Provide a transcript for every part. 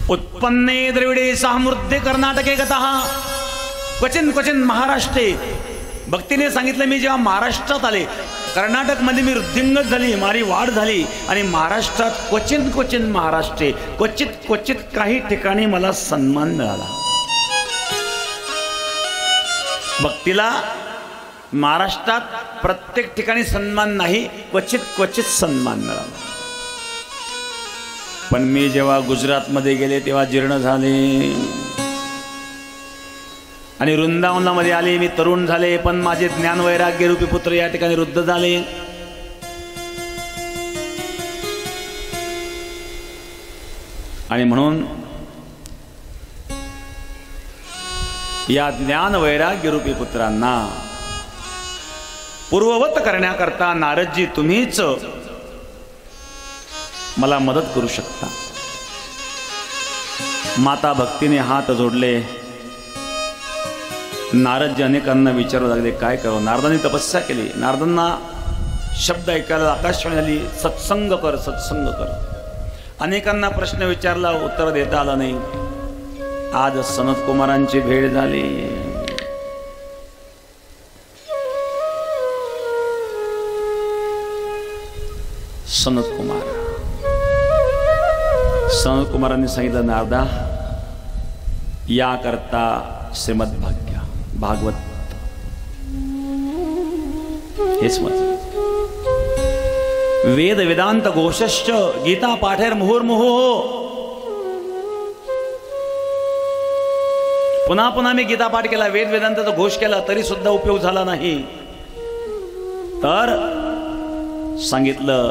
उत्पन्ने द्रविडे सामृद्धे कर्नाटके गतः क्वचिन क्वचिन महाराष्ट्रे. भक्तीने सांगितलं मी जेव्हा महाराष्ट्रात आले, कर्नाटकमध्ये मी वृद्धिंगत झाली, माझी वाढ झाली आणि महाराष्ट्रात क्वचिन क्वचिन महाराष्ट्रे क्वचित क्वचित काही ठिकाणी मला सन्मान मिळाला. भक्तीला महाराष्ट्रात प्रत्येक ठिकाणी सन्मान नाही, क्वचित क्वचित सन्मान मिळाला. पण मी जेव्हा गुजरातमध्ये गेले तेव्हा जीर्ण झाले आणि वृंदावनामध्ये आले, मी तरुण झाले, पण माझे ज्ञान वैराग्य रूपी पुत्र या ठिकाणी वृद्ध झाले. आणि म्हणून या ज्ञान वैराग्य रूपी पुत्रांना पूर्ववत करण्याकरता नारदजी तुम्हीच मला मदत करू शकता. माता भक्तीने हात जोडले. नारदजी अनेकांना विचारू लागले काय करावं. नारदांनी तपस्या केली. नारदांना शब्द ऐकायला आकाशवाणी झाली, सत्संग कर सत्संग कर. अनेकांना प्रश्न विचारला, उत्तर देता आलं नाही. आज सनत कुमारांची भेट झाली. सनत कुमारांनी सांगितलं, नारदा याकरता श्रीमद भागवत हेच मत. वेद वेदांत घोषश्च गीता पाठेर मुहुर्मुहु. पुन्हा पुन्हा मी गीता पाठ केला, वेद वेदांताचा घोष केला, तरी सुद्धा उपयोग झाला नाही. तर सांगितलं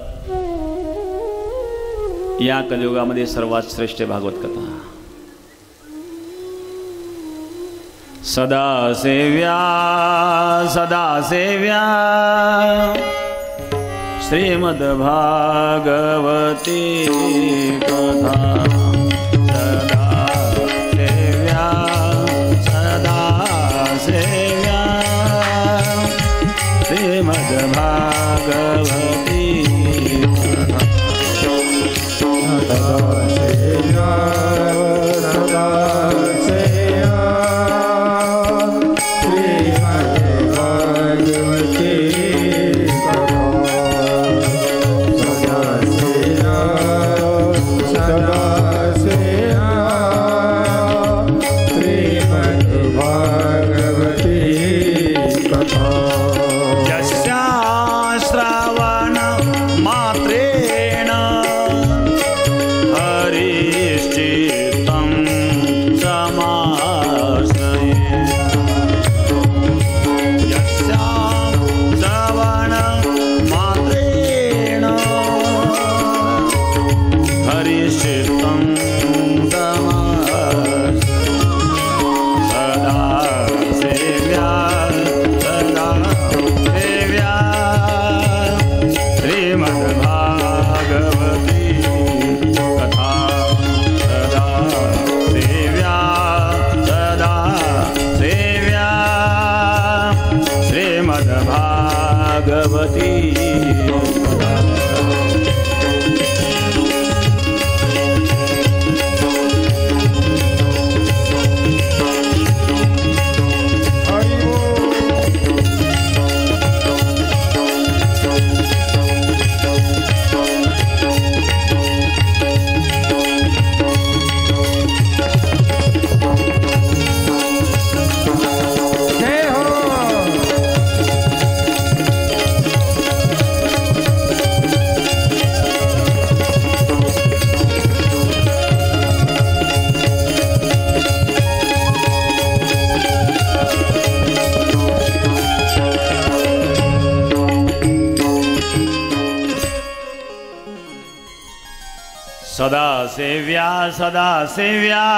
या कलियुगामध्ये सर्वात श्रेष्ठ भागवत कथा. सदा सेव्या सदा सेव्या श्रीमद् भागवती कथा. सदा सेव्या श्रीमद् भागवती कथा. सदा सेव्या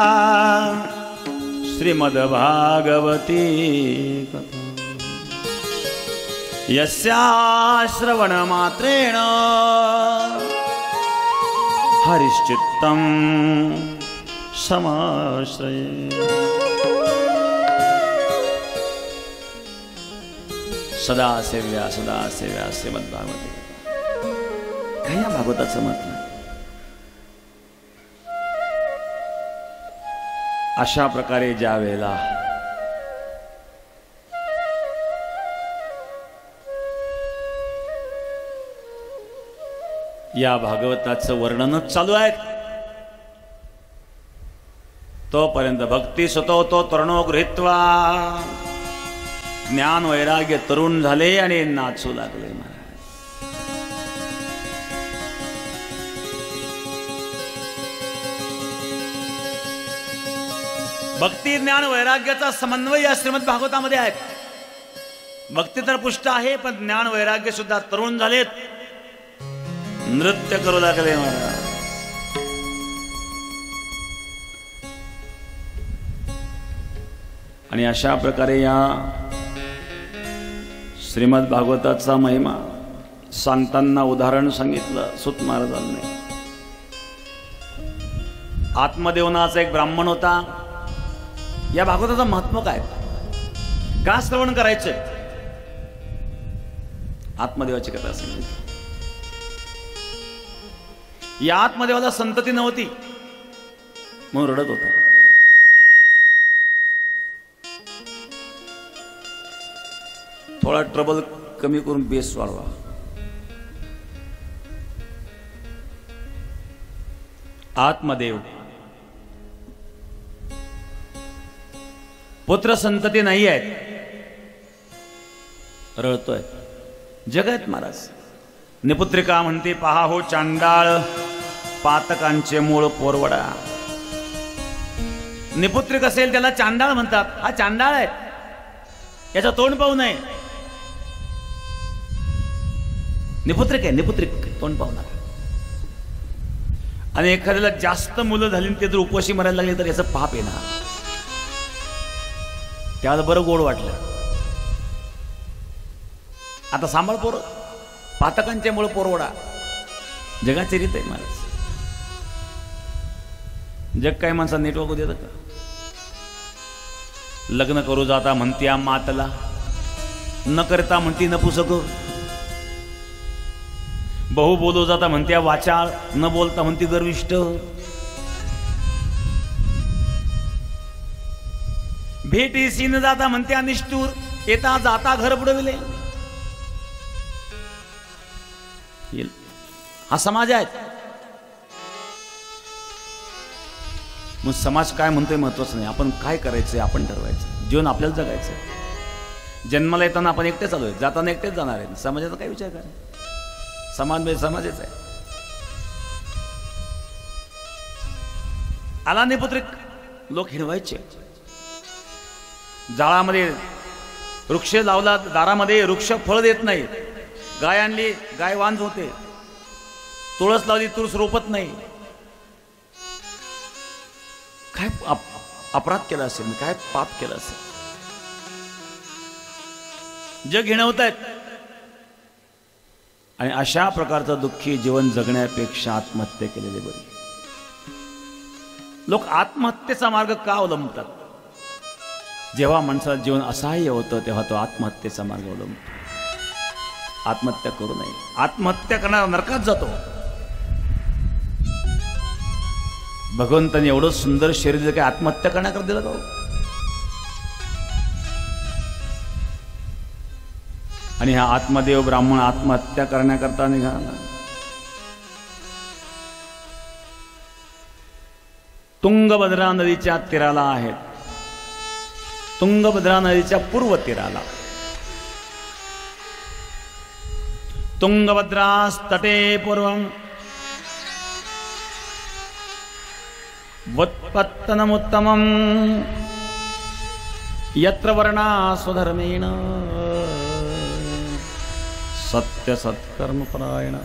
श्रीमद् भागवती कथा. यस्या श्रवण मात्रेण हरिश्चित्तं समाश्रये. सदा सेव्या श्रीमद् भागवती कथा. काय या भागवताचं मत नाही. अशा प्रकारे ज्या वेळेला या भागवताचं वर्णनच चालू आहे, तोपर्यंत भक्ती सुतवतो तरुणो गृहीत्वा, ज्ञान वैराग्य तरुण झाले आणि नाचू लागले महाराज. भक्ती ज्ञान वैराग्याचा समन्वय या श्रीमद भागवतामध्ये आहे. भक्ती तर पुष्ट आहे, पण ज्ञान वैराग्य सुद्धा तरुण झालेत, नृत्य करू लागले महाराज. आणि अशा प्रकारे या श्रीमद भागवताचा महिमा सांगताना उदाहरण सांगितलं सूत महाराजांनी. आत्मदेवनाचा एक ब्राह्मण होता. या भागवताचं महत्व काय, का श्रवण करायचं? आत्मदेवाची कथा सांगितली. या आत्मदेवाला संतती नव्हती म्हणून रडत होता. थोडा ट्रबल कमी करून बेस वाढवा. आत्मदेव पुत्र संतती नाही आहेत, रळतोय. जगत महाराज निपुत्रिका म्हणते, पहा हो चांडाळ पातकांचे मूळ पोरवडा. निपुत्रिक असेल त्याला चांडाळ म्हणतात. हा चांडाळ आहे, याचं तोंड पाहू नये. निपुत्रिक आहे, निपुत्रिक तोंड पाहणार. आणि एखाद्याला जास्त मुलं झाली ते जर उपवाशी मरायला लागले तर याचं पाप येणार. त्याला बरं गोड वाटलं. आता सांभाळ पोर, पातकांच्या मुळे पोरवडा. जगाची रीत आहे महाराज. जग काय माणसा नीट वागू देतं का? लग्न करू जाता म्हणत्या मातला, न करता म्हणती नपुसक. बहु बोलू जाता म्हणत्या वाचाळ, न बोलता म्हणती गर्विष्ठ. भेटीसी न जाता म्हणत्या निष्ठूर, येता जाता घर बुडविले. हा समाज आहे. मग समाज काय म्हणतोय महत्वाचं नाही, आपण काय करायचंय आपण ठरवायचं. जीवन आपल्याला जगायचं. जन्माला येताना आपण एकटेच आलोय, जाताना एकटेच जाणार आहे. समाजाचा काय विचार करा. समाज म्हणजे समाजच आहे. आला निपुत्रिक, लोक हिरवायचे. जाळामध्ये वृक्ष लावला, दारामध्ये वृक्ष फळ देत नाही. गाय आणली, गाय वांज होते. तुळस लावली, तुळस रोपत नाही. काय अपराध केला असेल, काय पाप केला असेल. जग हिणवत आहेत. आणि अशा प्रकारचं दुःखी जीवन जगण्यापेक्षा आत्महत्या केलेली बरी. लोक आत्महत्येचा मार्ग का अवलंबतात? जेव्हा माणसाला जीवन असहाय्य होतं तेव्हा तो आत्महत्येचा मार्ग अवलंबतो. आत्महत्या करू नये. आत्महत्या करणारा नरकात जातो. भगवंताने एवढं सुंदर शरीर दिलं, काय आत्महत्या करण्याकरता दिलं का? आणि हा आत्मदेव ब्राह्मण आत्महत्या करण्याकरता निघाला. तुंगभद्रा नदीच्या तीराला आहे. तुंगभद्रा नदीच्या पूर्व तीराला. तुंगभद्रास्तटे पूर्वं वत्पत्तनमुत्तमं यत्र वर्णा स्वधर्मेण सत्य सत्कर्म परायण.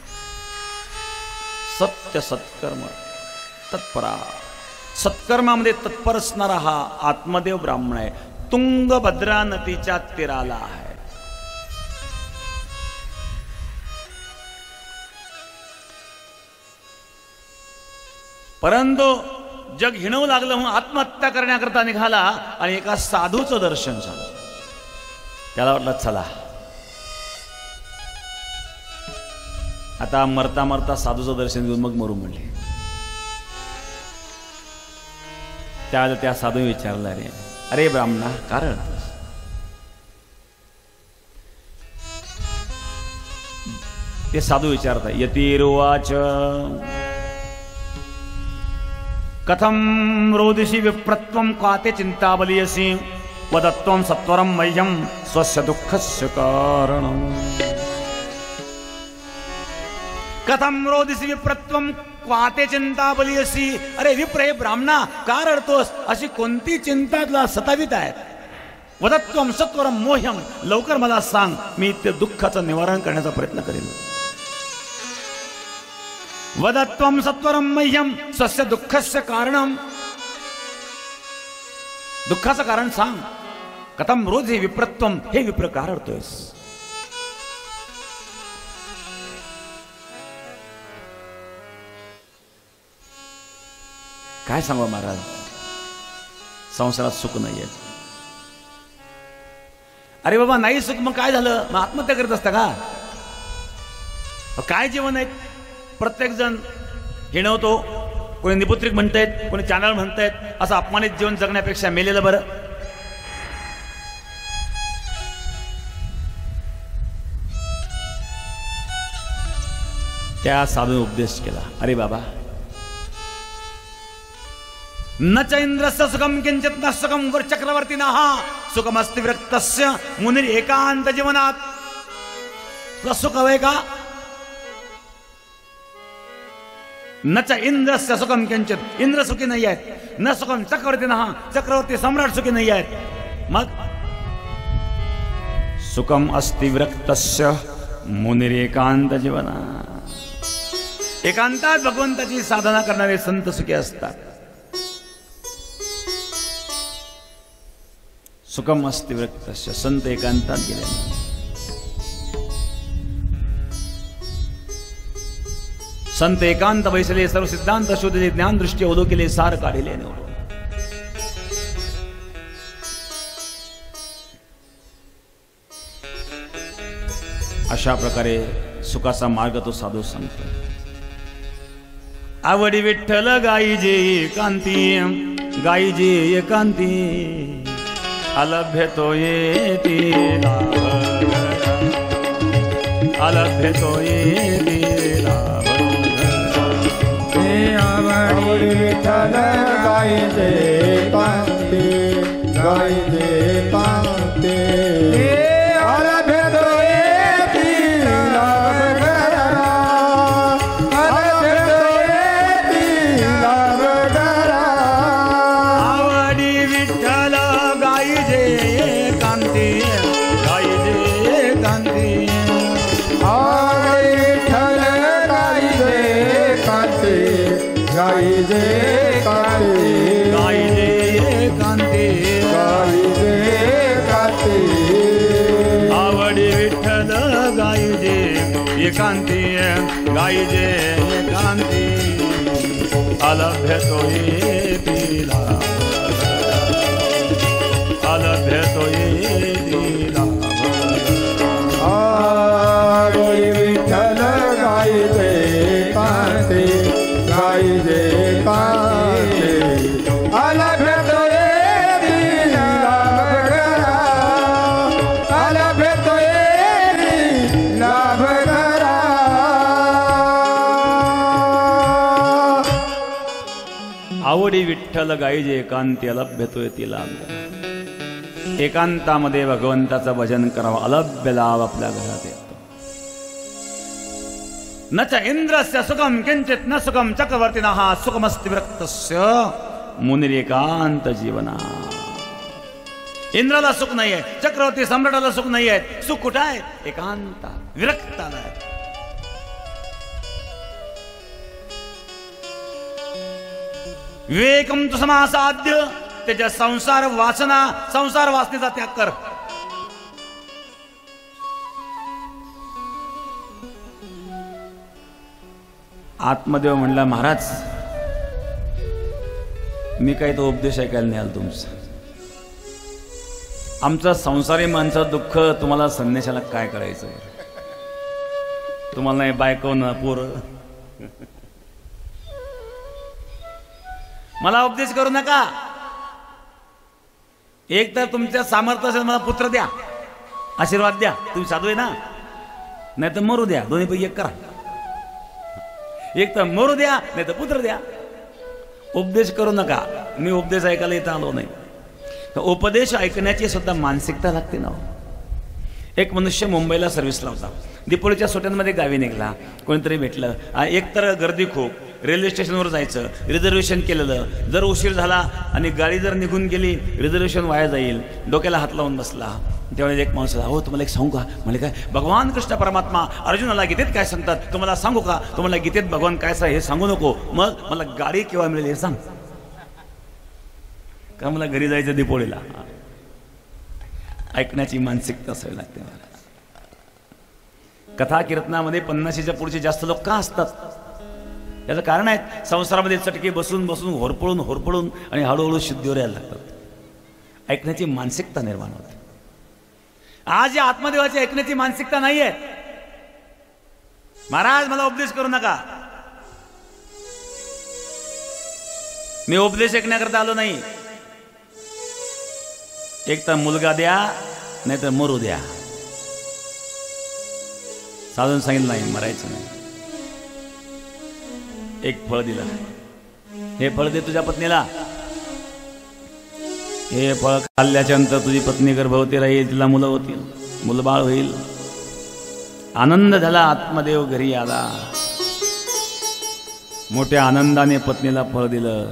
सत्य सत्कर्म तत्परा. सत्कर्मामध्ये तत्पर असणारा हा आत्मदेव ब्राह्मण आहे. तुंगभद्रा नदीच्या तीराला आहे. परंतु जग हिणवू लागलं म्हणून आत्महत्या करण्याकरता निघाला. आणि एका साधूचं दर्शन झालं. त्याला वाटलं चला आता मरता मरता साधूचं दर्शन घेऊन मग मरू म्हणले. त्यावेळेला त्या साधू विचारला, रे अरे ब्राह्मणा कारण ते साधू विचारतात. यतिरुवाच कथम रोदिषि विप्रत्वं काते चिंताबलियसि वदत्वं सत्वरं मह्यं स्वस्य दुःखस्य कारणम्. कथम रोदिषि विप्रत्वं क्वाते चिंता बलियसी. अरे विप्र हे ब्राह्मणा का रडतोस? अशी कोणती चिंता तुला सतावित आहे? वदत्वं सत्वरं मोह्यम, लवकर मला सांग, मी ते दुःखाचं निवारण करण्याचा प्रयत्न करेन. वदत्वं सत्वरं मह्यम स्वस्य दुःखस्य कारणम, दुःखाचं कारण सांग. कथम रोज हे विप्रत्वम, हे विप्र का रडतोयस? काय सांगू महाराज, संसारात सुख नाहीये. अरे बाबा नाही सुख, मग काय झालं? मग आत्महत्या करत असता का? काय जीवन आहे? प्रत्येक जण हिणवतो, कोणी निपुत्रिक म्हणतायत, कोणी चांडाळ म्हणतायत. असं अपमानित जीवन जगण्यापेक्षा मेलेलं बरं. त्या साधूने उपदेश केला. अरे बाबा न च इंद्रस्य सुखम किंचित न सुखम वर चक्रवर्तीनः सुखमस्ति विरक्तस्य मुनिर एकांत जीवनात. तुला सुख हवंय का? न च इंद्रस्य सुखम किंचित, इंद्र सुखी नाही आहेत. न सुखम चक्रवर्तीनः, चक्रवर्ती सम्राट सुखी नाही आहेत. मग सुखम अस्ति विरक्तस्य मुनिर एकांत जीवनात. एकांतात भगवंताची साधना करणारे संत सुखी असतात. सुखम अस्ति विरक्तस्य, संत एकांतात गेले. संत एकांत बैसले, सर्व सिद्धांत शोधले, ज्ञान दृष्टी ओलो केले, सार काढिले निवडो. अशा प्रकारे सुखाचा मार्ग तो साधू सांगतो. आवडी विठ्ठल गाईजे एकांती, गाईजे एकांती, अलभ्य तो येती लाभ, अलभ्य तो येती लाभ. आवडी विठ्ठल गाईजे एकांती, गाईजे एकांती, अलभ्य तो येती लाभ करा, अलभ्य तो येती लाभ करा. आवडी विठ्ठल गाईजे एकांती, गाईजे एकांती, आवडी विठ्ठल गाईजे एकांती, गाईजे एकांती, गाईजे एकांती, गाईजे एकांती. आवडी विठ्ठल गाईजे एकांती, गाईजे एकांती, अलभ्य तो येती लाभ, अलभ्य तो येती लाभ. आवडी विठ्ठल गाईजे एकांती, गाईजे एकांती, अलभ्य तो येती लाभ करा, अलभ्य तो येती लाभ करा. आवडी विठ्ठल गाईजे एकांती, अलभ्य तो येती लाभ. एकांतामध्ये भगवंताचं भजन करावं, अलभ्य लाभ आपल्या घरात येतो. न च इंद्रस्य सुखम किंचित न सुखम चक्रवर्तीनः सुखमस्ति विरक्तस्य मुनिर एकांत जीवना. इंद्राला सुख नाही आहे, चक्रवर्ती सम्राटाला सुख नाही आहे. सुख कुठं आहे? एकांता, विरक्ताला आहे. विवेकम तु समासाध्य, त्याच्या संसार वासना, संसार वासनेचा त्याग कर. आत्मदेव म्हणला, महाराज मी काही तो उपदेश ऐकायला नाही आलो तुमचा. आमचं संसारी माणसाचं दुःख तुम्हाला संन्याशाला काय करायचं? तुम्हाला नाही बायको ना पोरं. मला उपदेश करू नका. एक तर तुमच्या सामर्थ्य असेल मला पुत्र द्या, आशीर्वाद द्या, तुम्ही साधू आहे ना, नाही तर मरू द्या, दोन्हीपैकी एक करा. एक तर मरू द्या नाही तर पुत्र द्या. उपदेश करू नका, मी उपदेश ऐकायला इथं आलो नाही. तर उपदेश ऐकण्याची सुद्धा मानसिकता लागते ना. एक मनुष्य मुंबईला सर्व्हिसला होता. दीपोळीच्या सुट्ट्यांमध्ये गावी निघाला. कोणीतरी भेटलं. एक तर गर्दी खूप, रेल्वे स्टेशनवर जायचं, रिझर्वेशन केलेलं, जर उशीर झाला आणि गाडी जर निघून गेली रिझर्वेशन वाया जाईल. डोक्याला हात लावून बसला. त्यावेळेस एक माणूस, हो तुम्हाला एक सांगू का? म्हणजे काय? भगवान कृष्ण परमात्मा अर्जुनाला गीतेत काय सांगतात तुम्हाला सांगू का? तुम्हाला गीतेत भगवान काय सांग हे सांगू नको. मग मला गाडी केव्हा मिळेल हे सांग. का मला घरी जायचं दीपोळीला. ऐकण्याची मानसिकता असावी लागते मला. कथा कीर्तनामध्ये 50च्या पुढचे जास्त लोक का असतात? याचं कारण आहे, संसारामध्ये चटके बसून बसून होरपळून आणि हळूहळू शुद्धीवर यायला लागतात. ऐकण्याची मानसिकता निर्माण होते. आज या आत्मदेवाची ऐकण्याची मानसिकता नाही आहे. महाराज मला उपदेश करू नका. मी उपदेश ऐकण्याकरता आलो नाही. एक तर मुलगा द्या नाही तर मरू द्या. साधून सांगितलं नाही, मरायचं नाही. एक फळ दिलं, हे फळ दे तुझ्या पत्नीला. हे फळ खाल्ल्याच्या नंतर तुझी पत्नी गर्भवती राहील, तिला मुलं होतील, मुलबाळ होईल. आनंद झाला. आत्मदेव घरी आला. मोठ्या आनंदाने पत्नीला फळ दिलं.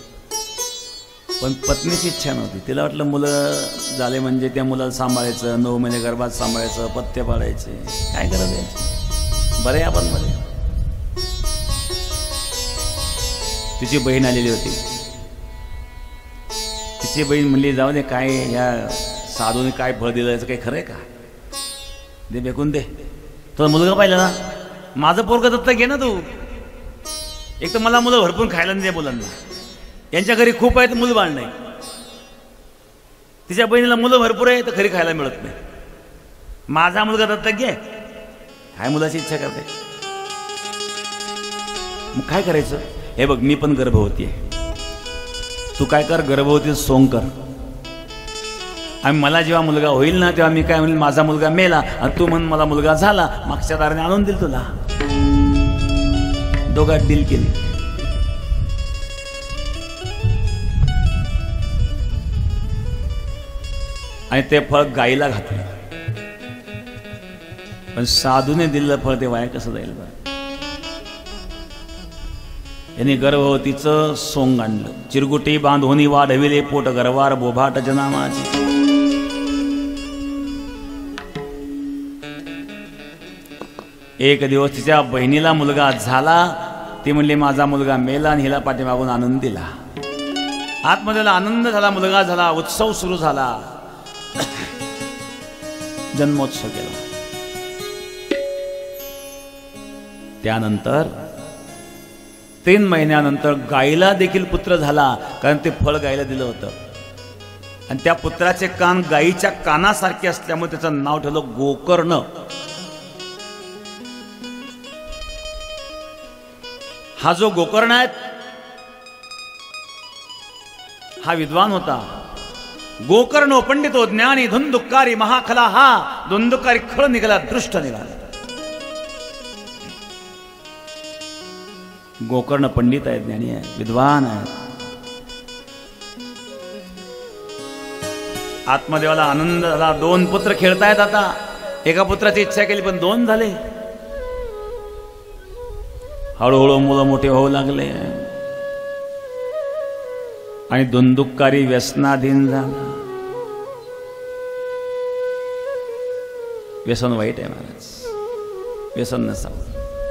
पण पत्नीची इच्छा नव्हती. तिला वाटलं मुलं झाले म्हणजे त्या मुलाला सांभाळायचं, 9 महिने गर्भात सांभाळायचं, पथ्य पाळायचे, काय गरज आहे, बरे आपण बरे. तिची बहीण आलेली होती. तिची बहीण म्हणली, जाऊ दे, काय या साधूने काय फळ दिलं याचं काही खरं आहे का? दे, बेकून दे. तो मुलगा पाहिला ना, माझं पोरगं दत्तक घे ना तू. एक तर मला मुलं भरपूर खायला नाही दे मुलांना. यांच्या घरी खूप आहेत, मुलबाळ नाही. तिच्या बहिणीला मुलं भरपूर आहे तर खरी खायला मिळत नाही. माझा मुलगा दत्तक घे. काय मुलाची इच्छा करते. मग काय करायचं? हे बघ, मी पण गर्भवती आहे. तू काय कर, गर्भवती सोंग कर. आणि मला जेव्हा मुलगा होईल ना तेव्हा मी काय म्हणेल, माझा मुलगा मेला आणि तू म्हण मला मुलगा झाला, मागच्या दाराने आणून दिल तुला. दोघात डील केली. आणि ते फळ गाईला घातलं. पण साधूने दिलेलं फळ ते वाया कसं जाईल बरं? यांनी गर्भवतीचं सोंग आणलं. चिरगुटी बांधोनी वाढविले पोट गर्वार बोभाट जनामाची. एक दिवस तिच्या बहिणीला मुलगा झाला. ती म्हणली माझा मुलगा मेला आणि हिला पाठीमागून आनंद दिला. आतमध्ये आनंद झाला, मुलगा झाला, उत्सव सुरू झाला. जन्मोत्सव केला. त्यानंतर 3 महिन्यानंतर गायीला देखील पुत्र झाला. कारण ते फळ गायीला दिलं होतं. आणि त्या पुत्राचे कान गायीच्या कानासारखे असल्यामुळे त्याचं नाव ठेवलं गोकर्ण. हा जो गोकर्ण आहे हा विद्वान होता. गोकर्णो पंडितो ज्ञानी धुंदुकारी महाखला. हा धुंदुकारी खळ निघाला, दृष्ट निघाला. गोकर्ण पंडित आहे, ज्ञानी आहे, विद्वान आहे. आत्मदेवाला आनंद झाला. 2 पुत्र खेळतायत. आता एका पुत्राची इच्छा केली पण 2 झाले. हळूहळू मुलं मोठे होऊ लागले आणि धुंदुकारी व्यसनाधीन झाला. व्यसन वाईट आहे महाराज, व्यसन नसावं.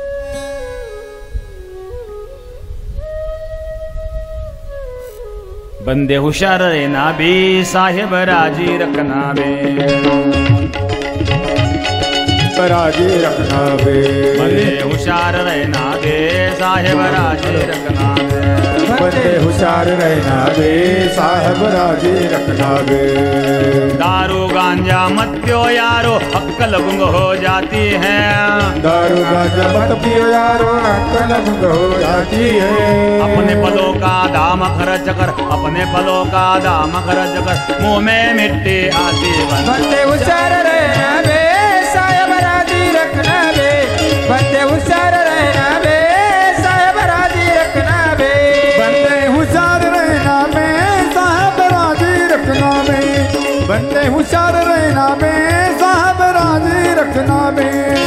बंदे हुशार रे नाबी साहेब राजी रखना बे. राजी रखना बे. बंदे हुशार रहना गे साहेब राजी रखना गे बंदे होशियार रहना गे साहब राजी रखना गे दारू गांजा मत पियो यारो अक्कल गुंग हो जाती है दारू गांजा मत पियो यारो अक्कल गुंग हो जाती है अपने पलों का दाम खर्च कर अपने पलों का दाम खर्च कर मुंह में मिट्टी आती बंदे होशियार रहना बे साहब राजी रखना बे बंदे होशियार रहना बे साहब राजी रखना बे बंदे होशियार रहना बे साहब राजी रखना बे बंदे होशियार रहना बे साहब राजी रखना बे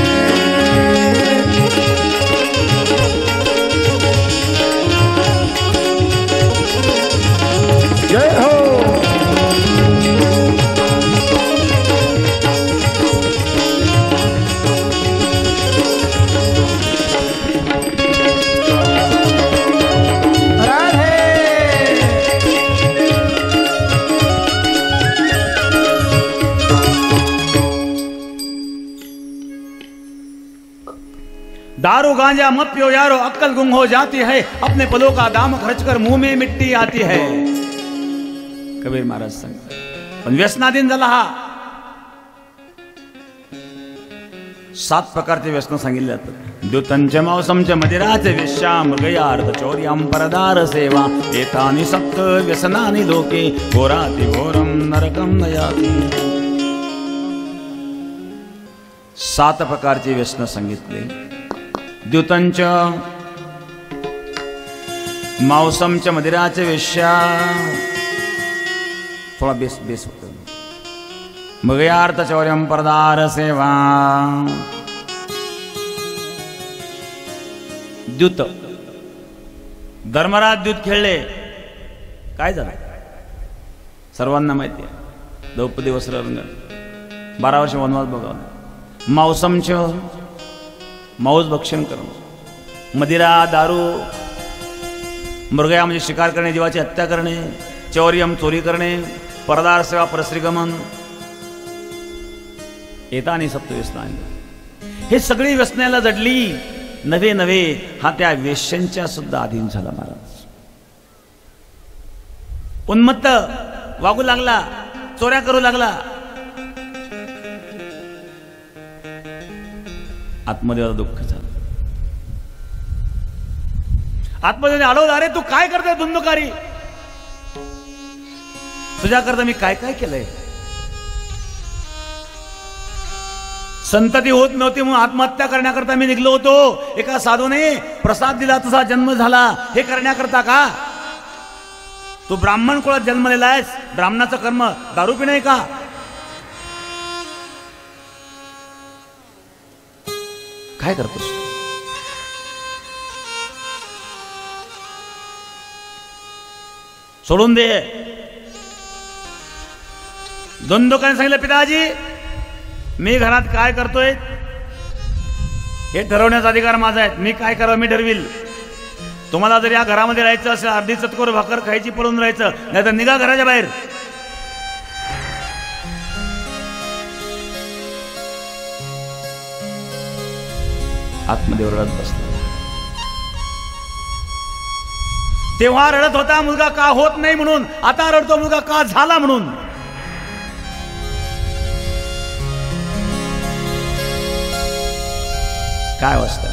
जय हो दारू गांजा मत पियो यारो अक्कल गुम हो जाती है अपने पलों का दाम खर्च कर मुंह में मिट्टी आती है कबीर महाराज सांगतात पण व्यसनाधीन झाला हा 7 प्रकारचे व्यसन सांगितले जातात द्युतंच मौसमच मदिराच विश्या मृगयार्थ चौर्यम परदार सेवा एतानि सप्त व्यसनानि लोके घोराति घोरम नरकम नयाति 7 प्रकारचे व्यसन सांगितले द्युतंच मौसमच मदिराच वेश्या थोड़ा बेस होता मृगयार्थ चौर्यम परदार सेवा द्युत धर्मराज द्युत खेळले काय झालं सर्वांना माहिती आहे द्रौपदी वस्त्ररंग 12 वर्ष वनवास भोगावला मौसमच मांस भक्षण करणं मदिरा दारू मृगया म्हणजे शिकार करणे जीवाची हत्या करणे चौर्यम चोरी करणे परदार सेवा परश्रीगमन एतानि सप्त व्यसनानि हे सगळी व्यसनाला जडली नवे हा त्या वेश्यांच्या सुद्धा अधीन झाला महाराज उन्मत्त वागू लागला चोऱ्या करू लागला आत्मदेवाला दुःख झालं आत्मदेवाने अडवलं अरे तू काय करतोय धुंदकारी तुझ्याकरता मी काय काय केलंय संतती होत नव्हती म्हणून आत्महत्या करण्याकरता मी निघलो होतो एका साधूने प्रसाद दिला तुझा जन्म झाला हे करण्याकरता का तू ब्राह्मण कुळात जन्मलेला आहेस ब्राह्मणाचं कर्म दारू पिणे का काय करतोस सोडून दे दोन लोकांनी सांगितलं पिताजी मी घरात काय करतोय हे ठरवण्याचा अधिकार माझा आहे मी काय करावं मी ठरविल तुम्हाला जर या घरामध्ये राहायचं असेल अर्धी चतकोर भाकर खायची पळून राहायचं नाहीतर निघा घराच्या बाहेर आत्मदेव रडत बसला तेव्हा रडत होता मुलगा का होत नाही म्हणून आता रडतो मुलगा का झाला म्हणून काय अवस्था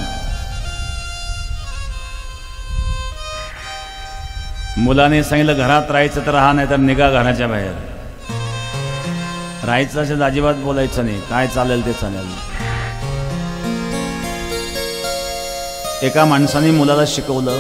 मुलाने सांगितलं घरात राहायचं तर राहा नाही तर निघा घराच्या बाहेर राहायचं असेल अजिबात बोलायचं नाही काय चालेल ते चालेल एका माणसाने मुलाला शिकवलं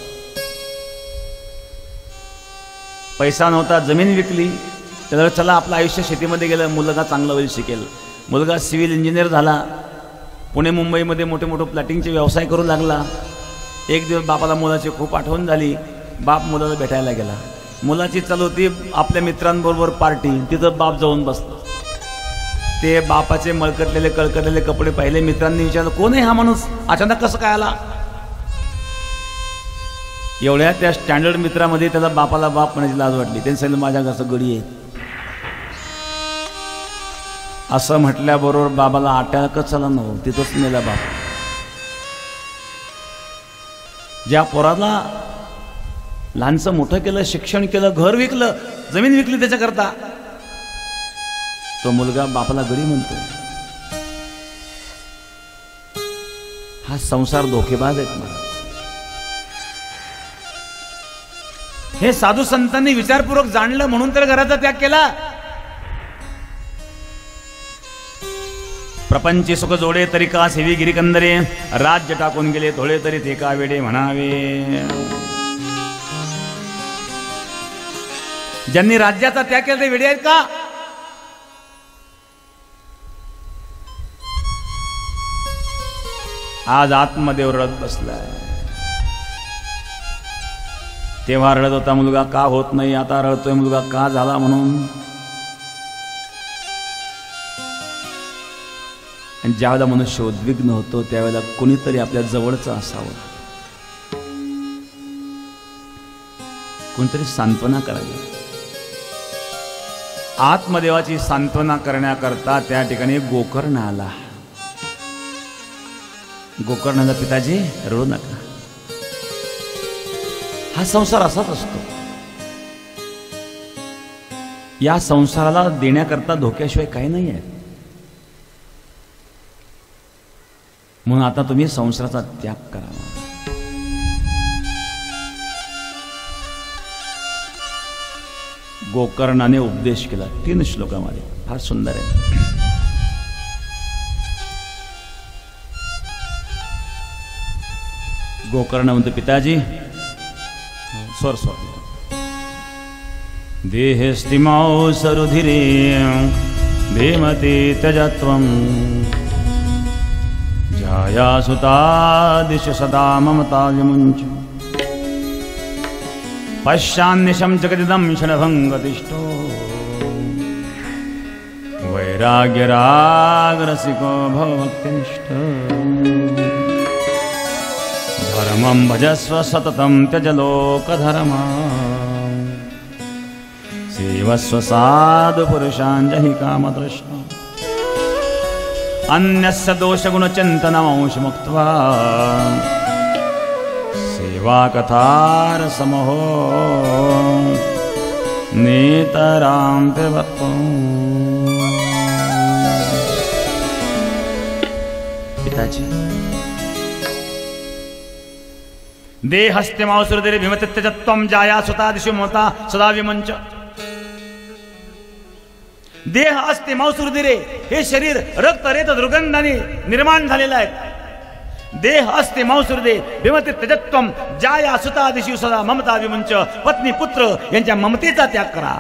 पैसा नव्हता जमीन विकली त्याला चला आपलं आयुष्य शेतीमध्ये गेलं मुलगा चांगलं होईल शिकेल मुलगा सिव्हिल इंजिनियर झाला पुणे मुंबईमध्ये मोठे मोठे प्लॅटिंगचे व्यवसाय करू लागला एक दिवस बापाला मुलाची खूप आठवण झाली बाप मुलाला भेटायला गेला मुलाची चालू होती आपल्या मित्रांबरोबर पार्टी तिथं बाप जाऊन बसला ते बापाचे मळकटलेले कळकटलेले कपडे पाहिले मित्रांनी विचारलं कोण आहे हा माणूस अचानक कसं काय आला एवढ्या त्या स्टँडर्ड मित्रामध्ये त्याला बापाला बाप म्हणायची लाज वाटली त्यांनी सांगितलं माझ्या घरचं गडी आहे असं म्हटल्याबरोबर बाबाला अटॅकच आला नव्हतं तिथंच मेला बाप ज्या पोराला लहानचं मोठं केलं, शिक्षण केलं, घर विकलं, जमीन विकली त्याच्याकरता, तो मुलगा बापाला गडी म्हणतो. हा संसार धोकेबाज आहेत महाराज. हे साधू संतांनी विचारपूर्वक जाणलं म्हणून तर घराचा त्याग केला. प्रपंची सुख जोडे तरी का सेवी गिरिकंदरे, राज्य टाकून गेले थोडे तरी ते का वेडे म्हणावे. ज्यांनी राज्याचा त्याग केला ते वेडे आहेत का? आज आत्मदेव रडत बसलाय. तेव्हा रडत होता मुलगा का होत नाही, आता रडतोय मुलगा का झाला म्हणून. आणि ज्यावेळेला मनुष्य उद्विग्न होतो त्यावेळेला कोणीतरी आपल्या जवळचं असावं, कोणीतरी सांत्वना करावी. आत्मदेवाची सांत्वना करण्याकरता त्या ठिकाणी गोकर्ण आला. गोकर्णाला पिताजी रडू नका, हा संसार असाच असतो. या संसाराला देण्याकरता धोक्याशिवाय काही नाही आहे. म्हणून आता तुम्ही संसाराचा त्याग करावा. गोकर्णाने उपदेश केला 3 श्लोकामध्ये, फार सुंदर आहे. गोकर्ण म्हणतो पिताजी स्वर देहस्तिमाओ सरुधिरे धीमते त्यजत्वम् जाया सुतादिश सदा ममता विमुञ्च पश्यान्निशं जगदिदं क्षणभङ्गतिष्ठो वैराग्यरागरसिको भवभक्तिनिष्ठो धर्मं भजस्व सततं त्यज लोकधर्मा सेवस्व साधु पुरुषान् जहि कामतृष्णा अन्यस्य दोषगुणचिन्तनमंश मुक्त्वा सेवा कथारसमहो नेतरां पिबत्वम्. पिताजी देहस्ते मांसुरदिरे भीमतित्यजत्वं जाया सुतादिशु मोता सदा विमुंच. देह असते मांसुरदिरे, हे शरीर रक्त रेत दुर्गंधाने निर्माण झालेलं आहे. देह असते मांसुरदे भीमतित्यजत्वं जाया सुतादिशु सदा ममता विमुंच. पत्नी पुत्र यांच्या ममतेचा त्याग करा.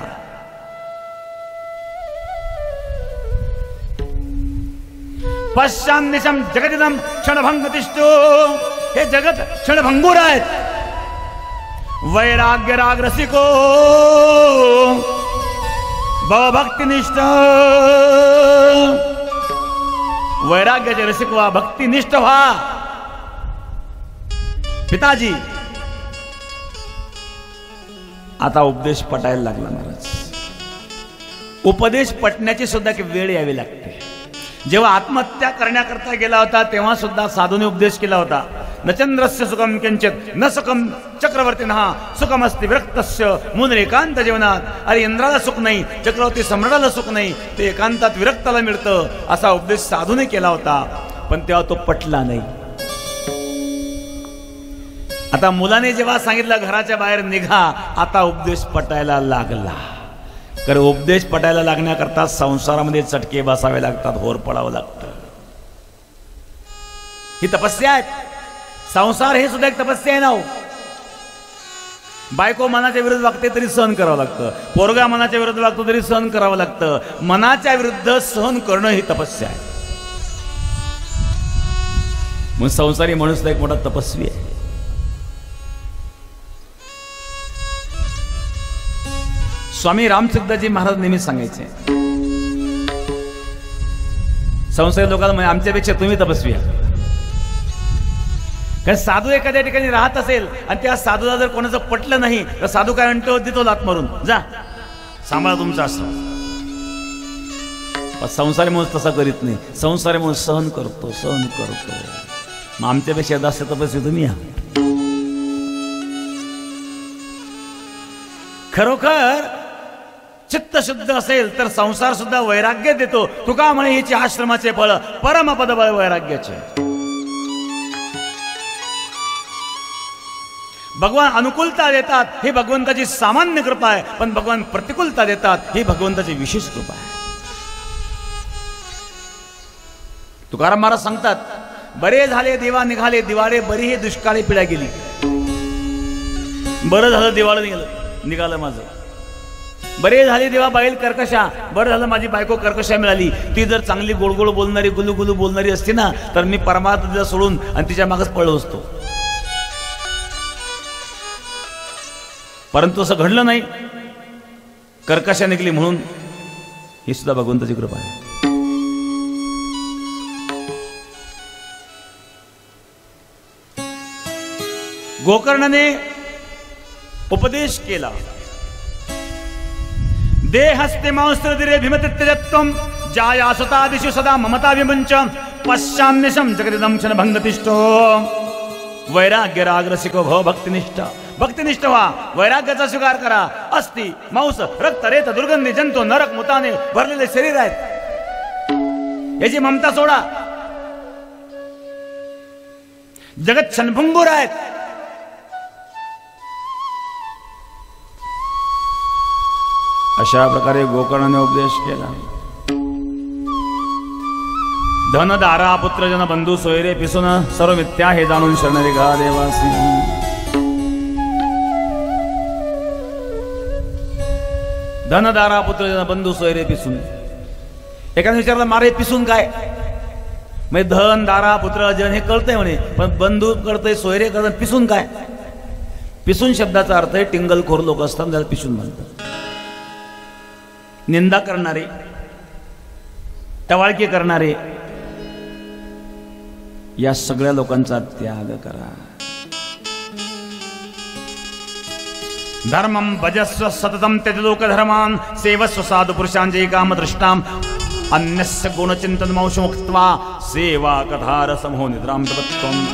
पश्चान्निशं जगदिदं क्षणभंगतिष्ठो, हे जगत क्षणभंगूर आहेत. वैराग्य राग रसिको भक्तिनिष्ठ, वैराग्याचे रसिक व्हा, भक्तिनिष्ठ व्हा. पिताजी आता उपदेश पटायला लागला महाराज. उपदेश पटण्याची सुद्धा एक वेळ यावी लागते. जेव्हा आत्महत्या करण्याकरता गेला होता तेव्हा सुद्धा साधूने उपदेश केला होता. न चंद्रस्य सुखम किंचित न सुखम चक्रवर्तीनः सुखम अस्ति विरक्तस्य मुने एकांत जीवनात. अरे इंद्राला सुख नाही, चक्रवर्ती सम्राटाला सुख नाही, ते एकांतात विरक्ताला मिळतं, असा उपदेश साधूने केला होता. पण तेव्हा तो पटला नाही. आता मुलाने जेव्हा सांगितलं घराच्या बाहेर निघा, आता उपदेश पटायला लागला. कारण उपदेश पटायला लागण्याकरता संसारामध्ये चटके बसावे लागतात, होर पडावं लागतं. ही तपस्या आहे. संसार हे सुद्धा एक तपस्या आहे ना. बायको मनाच्या विरुद्ध वागते तरी सहन करावं लागतं, पोरगा मनाच्या विरुद्ध वागतो तरी सहन करावं लागतं. मनाच्या विरुद्ध सहन करणं ही तपस्या आहे. मग संसारी माणूस एक मोठा तपस्वी आहे. स्वामी रामसिद्धजी महाराज नेहमी सांगायचे, संसारी लोकांना म्हणजे आमच्यापेक्षा तुम्ही तपस्वी आहात. कारण साधू एखाद्या ठिकाणी राहत असेल आणि त्या साधूला जर कोणाचं पटलं नाही तर साधू काय म्हणतो, देतो लात मारून, जा सांभाळा तुमचं आश्रम. संसारी माणूस तसा करीत नाही. संसारी माणूस सहन करतो, सहन करतो. मग आमच्यापेक्षा जास्त तपस्वी तुम्ही आहात. खरोखर चित्त शुद्ध असेल तर संसार सुद्धा वैराग्य देतो. तुका म्हणे हिचे आश्रमाचे फळ परमपद वैराग्याचे. भगवान अनुकूलता देतात ही भगवंताची सामान्य कृपा आहे, पण भगवान प्रतिकूलता देतात ही भगवंताची विशेष कृपा आहे. तुकाराम महाराज सांगतात, बरे झाले देवा निघाले दिवाळे, बरी हे दुष्काळी पिढा गेली. बरं झालं दिवाळं निघालं माझं. बरे झाले देवा बाईल कर्कशा, बरं झालं माझी बायको कर्कशा मिळाली. ती जर चांगली गोडगोड बोलणारी गुलुगुलू बोलणारी असती ना, तर मी परमात्मा सोडून आणि तिच्या मागच पळलो असतो. परंतु असं घडलं नाही. कर्कशा निघली म्हणून ही सुद्धा भगवंताची कृपा आहे. गोकर्णाने उपदेश केला. देहस्ते मांस्त्रदिरे भीमतित्यजत्वं जाया सतादिषु सदा ममता विमुञ्च पश्चान्निशं जगदिदं क्षण भंगतिष्ठो वैराग्य रागरसिको भव भक्तिनिष्ठ. भक्तिनिष्ठ व्हा, वैराग्याचा स्वीकार करा. अस्ति मांस रक्त रेत दुर्गंधी जंतू नरक मुताने भरलेले शरीर आहेत, याची ममता सोडा. जगत क्षणभंगूर आहेत. अशा प्रकारे गोकर्णाने उपदेश केला. धन दारा पुत्र जन बंधू सोयरे पिसून सर्व मिथ्या हे जाणून शरण गा देवासी. धन दारा पुत्र जन बंधू सोयरे पिसून. एकाने विचारलं, मारे पिसून काय? म्हणजे धन दारा पुत्र जन हे कळतंय म्हणे, पण बंधू कळतंय, सोयरे कळतंय, पिसून काय? पिसून शब्दाचा अर्थ आहे टिंगलखोर लोक असतात त्याला पिसून म्हणतात. निंदा करणारे, टवाळकी करणारे, या सगळ्या लोकांचा त्याग करा. धर्मं भजस्व सततं त्यज लोकधर्मान् सेवस्व साधु पुरुषांचे कामदृष्टाम अन्यस्य गुणचिंतन मौषमुक्त्वा सेवा कथार समूह निद्राम तत्त्वम्.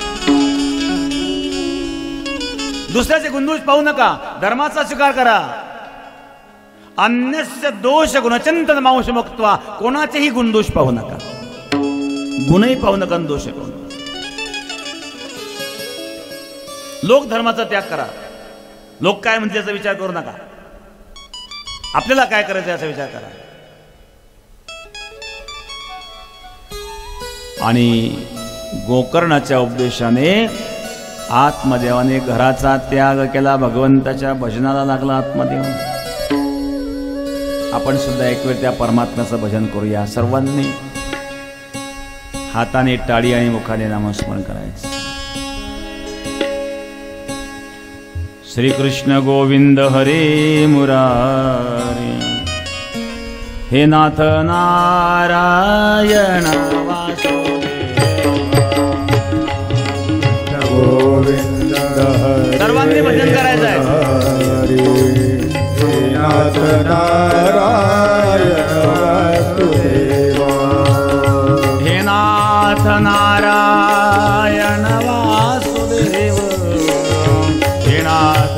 दुसऱ्याचे गुणदोष पाहू नका, धर्माचा स्वीकार करा. अन्यस्य दोष गुणचिंतन मांसमुक्त्वा, कोणाचेही गुणदोष पाहू नका, गुणही पाहू नका, दोष पाहू नका. लोक धर्माचा त्याग करा. लोक काय म्हणते याचा विचार करू नका. आपल्याला काय करायचं याचा विचार करा. आणि गोकर्णाच्या उपदेशाने आत्मदेवाने घराचा त्याग केला, भगवंताच्या भजनाला लागला आत्मदेव. आपण सुद्धा एक वेळ त्या परमात्म्याचं भजन करूया. सर्वांनी हाताने टाळी आणि मुखाने नामस्मरण करायचं. श्री कृष्ण गोविंद हरे मुरारी, हे नाथ नारायण गोविंद सर्वांनी भजन करायचं आहे. नाथ नारायण वासुदेवा, हे नाथ नारायण वासुदेव, हे नाथ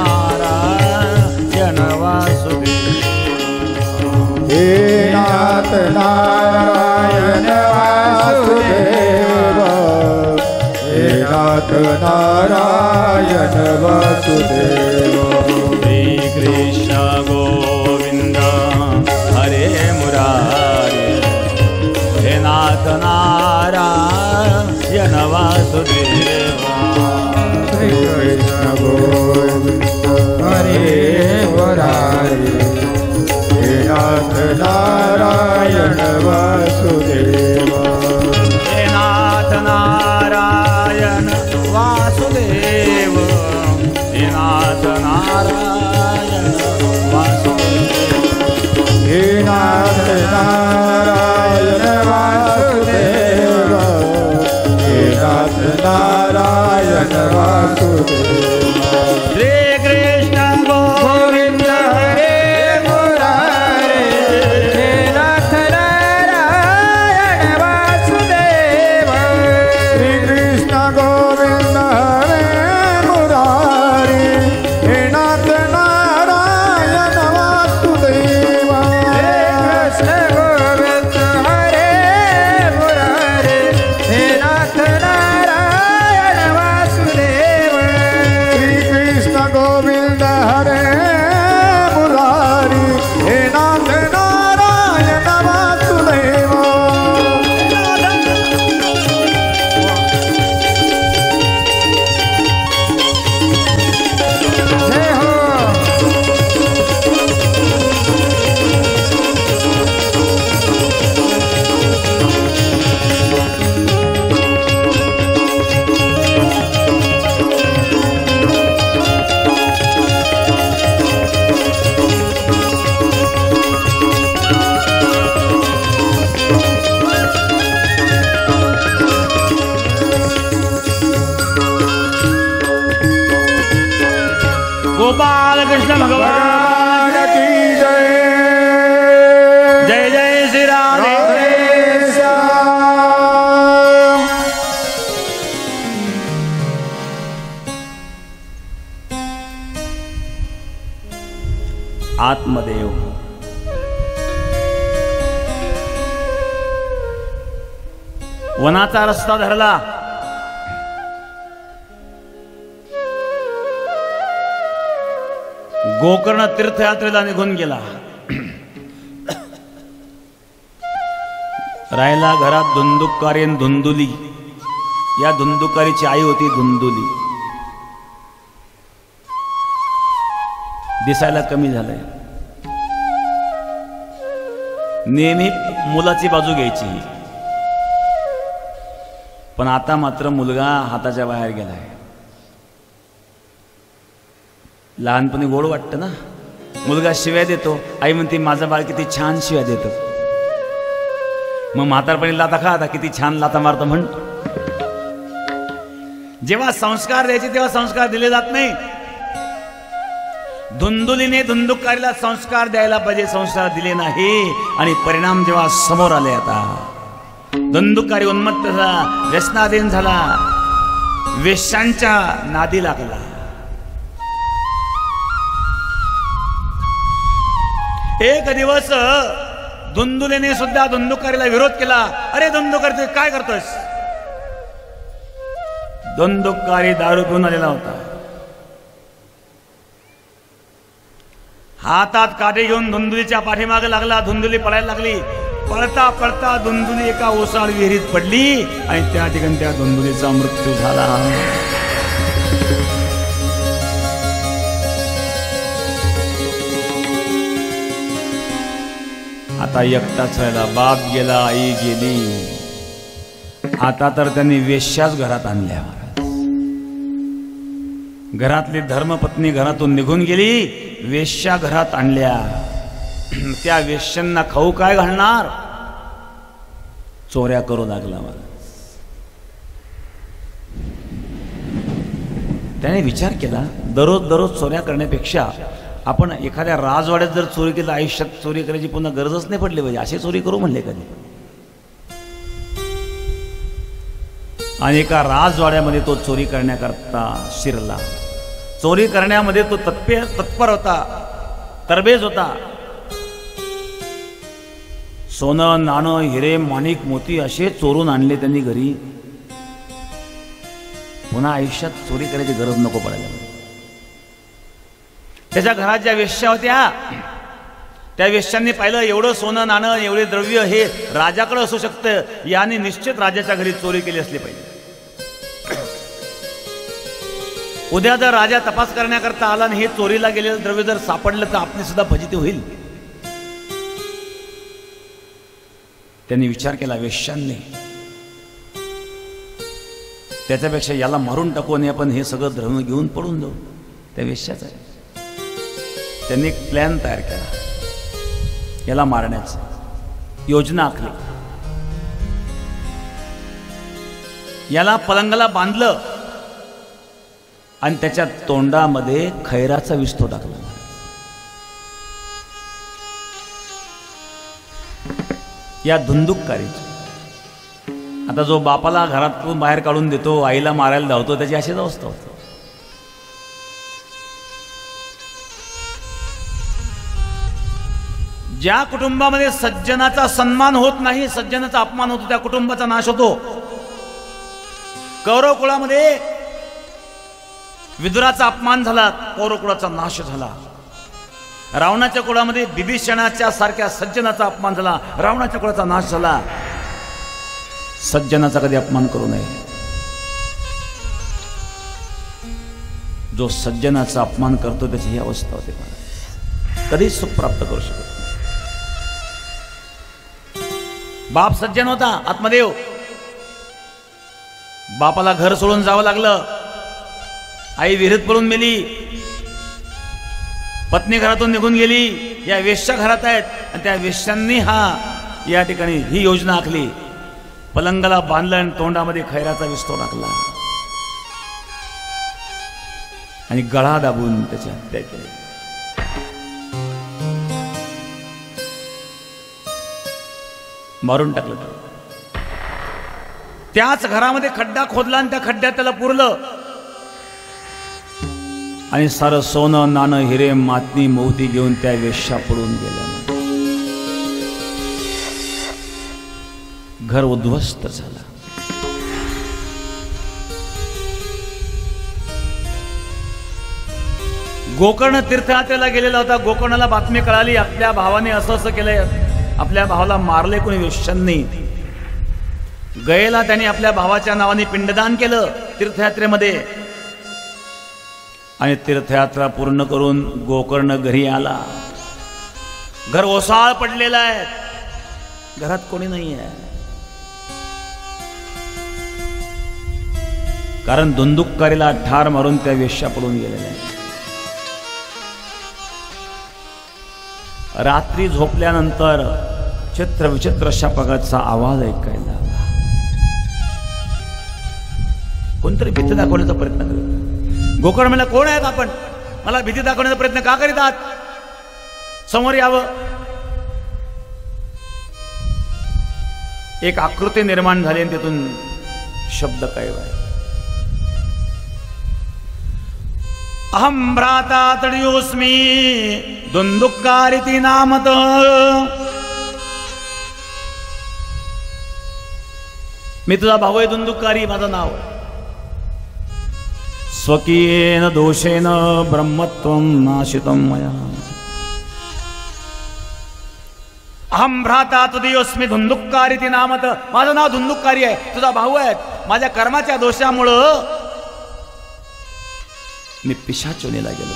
नारायण वासुदेव, हे नाथ नारायण वासुदेव, हे नाथ नारायण वासुदेव. कृष्ण गोविंद हरे मुरारी, हे नाथ नारायण वासुदेव. श्री कृष्ण गोविंद हरे मुरारी, हे नाथ नारायण वासुदेव. हे नाथ नारायण वासुदेव, हे नाथ नारायण वासुदेव, हे नाथ नारायण वासुदेव, हे नाथ नारायण वासुदेव. श्री कृष्ण गोविंद हरे मुरारी, हे नाथ नारायण वासुदेव. श्री कृष्ण गोविंद हरे मुरारी, हे नाथ नारायण आत्मदेव. वनाचा रस्ता धरला. गोकर्ण तीर्थयात्रेला निघून गेला. राहिला घरात धुंदुकारी आणि धुंदुली. या धुंदुकारीची आई होती धुंदुली. दिसायला कमी झालंय. नेहमी मुलाची बाजू घ्यायची, पण आता मात्र मुलगा हाताच्या बाहेर गेलाय. लहानपणी गोड वाटतं ना. मुलगा शिव्या देतो, आई म्हणते माझं बाळ किती छान शिव्या देतो. मग म्हातारपणी लाता खा, आता किती छान लाता मारतो म्हणतो. जेव्हा संस्कार द्यायचे तेव्हा संस्कार दिले जात नाही. धुंदुलीने धुंदुकारीला संस्कार द्यायला पाहिजे, संस्कार दिले नाही आणि परिणाम जेव्हा समोर आले. आता धुंदुकारी उन्मत्त झाला, व्यसनाधीन झाला, वेश्यांच्या नादी लागला. एक दिवस धुंदुलीने सुद्धा धुंदुकारीला विरोध केला. अरे धुंदुकारी तू काय करतोस? धुंदुकारी दारू पिऊन आलेला होता. हातात काठी घेऊन धुंदुलीच्या पाठीमागे लागला. धुंदुली पळायला लागली. पळता पळता धुंदुली एका ओसाड विहिरीत पडली आणि त्या ठिकाणी त्या धुंदुलीचा मृत्यू झाला. आता एकटाच राहिला. बाप गेला, आई गेली. आता तर त्यांनी वेश्याच घरात आणल्या. घरातली धर्मपत्नी घरातून निघून गेली, वेश्या घरात आणल्या. त्या वेश्यांना खाऊ काय घालणार? चोऱ्या करू लागला. मला त्याने विचार केला, दररोज चोऱ्या करण्यापेक्षा आपण एखाद्या राजवाड्यात जर चोरी केली, आयुष्यात चोरी करायची पुन्हा गरजच नाही पडली पाहिजे. अशी चोरी करू म्हणले कधी. आणि एका राजवाड्यामध्ये तो चोरी करण्याकरता शिरला. चोरी करण्यामध्ये तो तत्पर होता, तरबेज होता. सोनं, नाणं, हिरे, माणिक, मोती असे चोरून आणले त्यांनी घरी. पुन्हा आयुष्यात चोरी करायची गरज नको पडायला. त्याच्या घरात ज्या वेश्या होत्या त्या वेश्यांनी पाहिलं, एवढं सोनं नाणं, एवढे द्रव्य हे राजाकडे असू शकतं. याने निश्चित राजाच्या घरी चोरी केली असली पाहिजे. उद्या जर राजा तपास करण्याकरता आला आणि हे चोरीला गेलेलं द्रव्य जर सापडलं तर आपली सुद्धा फजिती होईल. त्यांनी विचार केला, वेश्यांनी त्याच्यापेक्षा याला मारून टाकू आणि आपण हे सगळं द्रव्य घेऊन पडून जाऊ. त्या वेश्याच आहे. त्यांनी एक प्लॅन तयार केला याला मारण्याचा. योजना आखली. याला पलंगाला बांधलं आणि त्याच्या तोंडामध्ये खैराचा विस्तव टाकला. या धुंदुककारीची. आता जो बापाला घरातून बाहेर काढून देतो, आईला मारायला धावतो, त्याची अशीच अवस्था होती. ज्या कुटुंबामध्ये सज्जनाचा सन्मान होत नाही, सज्जनाचा अपमान होतो, त्या कुटुंबाचा नाश होतो. कौरव कुळामध्ये विदुराचा अपमान झाला, कौरव कुळाचा नाश झाला. रावणाच्या कुळामध्ये बिभीषणाच्या सारख्या सज्जनाचा अपमान झाला, रावणाच्या कुळाचा नाश झाला. सज्जनाचा कधी अपमान करू नये. जो सज्जनाचा अपमान करतो त्याची ही अवस्था होते. कधीच सुख प्राप्त करू शकत. बाप सज्जन होता, आत्मदेव. बापाला घर सोडून जावं लागलं. आई विहिरीत पडून मेली. पत्नी घरातून निघून गेली. या वेश्या घरात आहेत आणि त्या वेश्यांनी या ठिकाणी ही योजना आखली. पलंगाला बांधलं आणि तोंडामध्ये खैराचा विस्तव टाकला आणि गळा दाबून त्याची हत्या केली. मारून टाकलं. त्याच घरामध्ये खड्डा खोदला आणि त्या खड्ड्यात त्याला पुरलं. आणि सारं सोनं नाणं हिरे मातनी मोती घेऊन त्या वेश्या पडून गेल्या. घर उद्ध्वस्त झालं. गोकर्ण तीर्थयात्रेला गेलेला होता. गोकर्णाला बातमी कळाली, आपल्या भावाने असं असं केलंय, आपल्या भावाला मारले कोणी वेश्यांनी. गयेला त्यांनी आपल्या भावाच्या नावाने पिंडदान केलं तीर्थयात्रेमध्ये. आणि तीर्थयात्रा पूर्ण करून गोकर्ण घरी आला. घर ओसाळ पडलेलं आहे, घरात कोणी नाही आहे. कारण दुंदुककारीला ठार मारून त्या वेश्या पडून गेलेल्या आहेत. रात्री झोपल्यानंतर चित्र विचित्र अशा प्रकारचा आवाज ऐकायला आला. कोणतरी भीती दाखवण्याचा प्रयत्न करत. गोकर्ण म्हणला, कोण आहेत आपण? मला भीती दाखवण्याचा प्रयत्न का करीत आहात? समोर यावं. एक आकृती निर्माण झाली आणि तिथून शब्द काय आहे. अहम भ्राता तडियोस्मी दुंदुक्कारिती नामत. मी तुझा भाऊ आहे दुंदुक्कारी, माझं नाव. स्वकीयेन दोषेन ब्रह्मत्वं नाशितं मया. अहम भ्राता तडियोस्मी दुंदुक्कारिती नामत. माझं नाव दुंदुक्कारी आहे, तुझा भाऊ आहे. माझ्या कर्माच्या दोषामुळं मी पिशाचोनीला गेलो.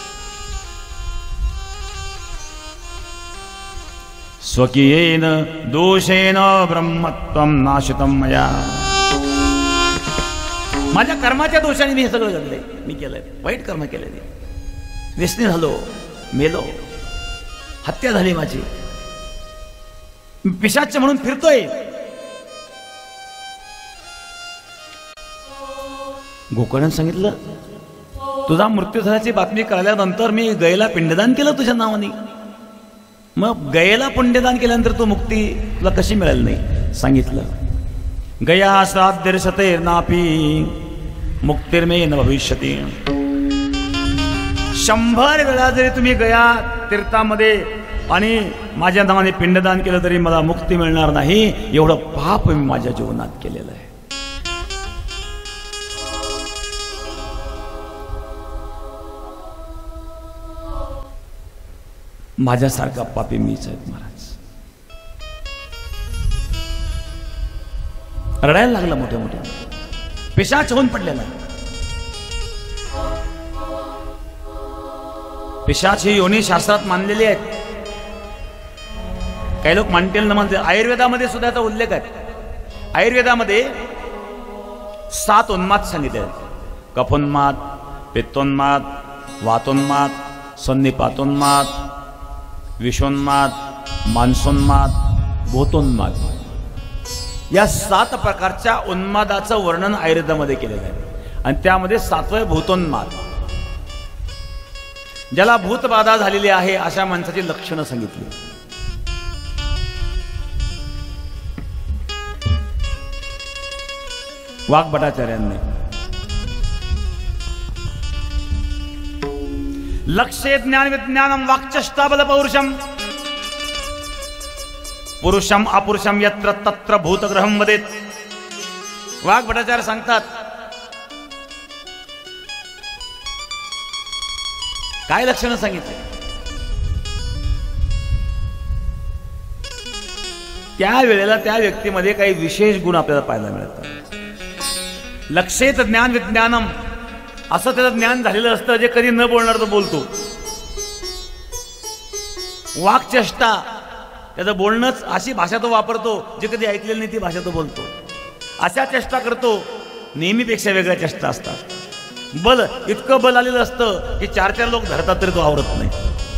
स्वकीयेन दोषेन ब्रह्मत्वं नाशितं मया. माझ्या कर्माच्या दोषाने मी हे सगळं घडलंय, मी केलंय, वाईट कर्म केलेली. व्यसनी झालो, मेलो, हत्या झाली माझी, पिशाच म्हणून फिरतोय. गोकर्णाने सांगितलं, तुझा मृत्यू झाल्याची बातमी कळल्यानंतर मी गयेला पिंडदान केलं तुझ्या नावाने. मग गयेला पिंडदान केल्यानंतर तू मुक्ती तुला कशी मिळाली नाही? सांगितलं, गया श्राद्धर्शते नापी मुक्तिर्मे न भविष्यती. 100 वेळा जरी तुम्ही गया तीर्थामध्ये आणि माझ्या नावाने पिंडदान केलं तरी मला मुक्ती मिळणार नाही. एवढं पाप मी माझ्या जीवनात केलेलं आहे. माझ्यासारखा पापी मीच आहेत महाराज. रडायला लागला मोठ्या मोठ्या. पिशाच होऊन पडलेला. पिशाच ही योनी शास्त्रात मानलेली आहेत. काही लोक मानतील न मानतील. आयुर्वेदामध्ये सुद्धा याचा उल्लेख आहे. आयुर्वेदामध्ये 7 उन्माद सांगितले आहेत. कफोन्माद, पित्तोन्माद, वातोन्माद, सन्निपातोन्माद, विषोन्माद, मानसोन्माद, भूतोन्माद. या 7 प्रकारच्या उन्मादाचं वर्णन आयुर्वेदामध्ये केलेलं आहे. आणि त्यामध्ये 7वे भूतोन्माद. ज्याला भूतबाधा झालेली आहे अशा माणसाची लक्षणं सांगितली. वाग्भटाचार्यांनी लक्ष्ये ज्ञान विज्ञानम वाक्चष्टाबल पौरुषम पुरुषम अपुरुषम यत्र तत्र भूतग्रहम वदेत. वाग्भटाचार्य सांगतात, काय लक्षणं सांगितले? त्या वेळेला त्या व्यक्तीमध्ये काही विशेष गुण आपल्याला पाहायला मिळतात. लक्षेत ज्ञान विज्ञानम असं त्याचं ज्ञान झालेलं असतं जे कधी न बोलणार तो बोलतो. वाक्चेष्टा, त्याचं बोलणंच अशी भाषा तो वापरतो जे कधी ऐकलेली नाही ती भाषा तो बोलतो. अशा चेष्टा करतो, नेहमीपेक्षा वेगळ्या चेष्टा असतात. बल, इतकं बल आलेलं असतं की 4 लोक धरतात तरी तो आवरत नाही.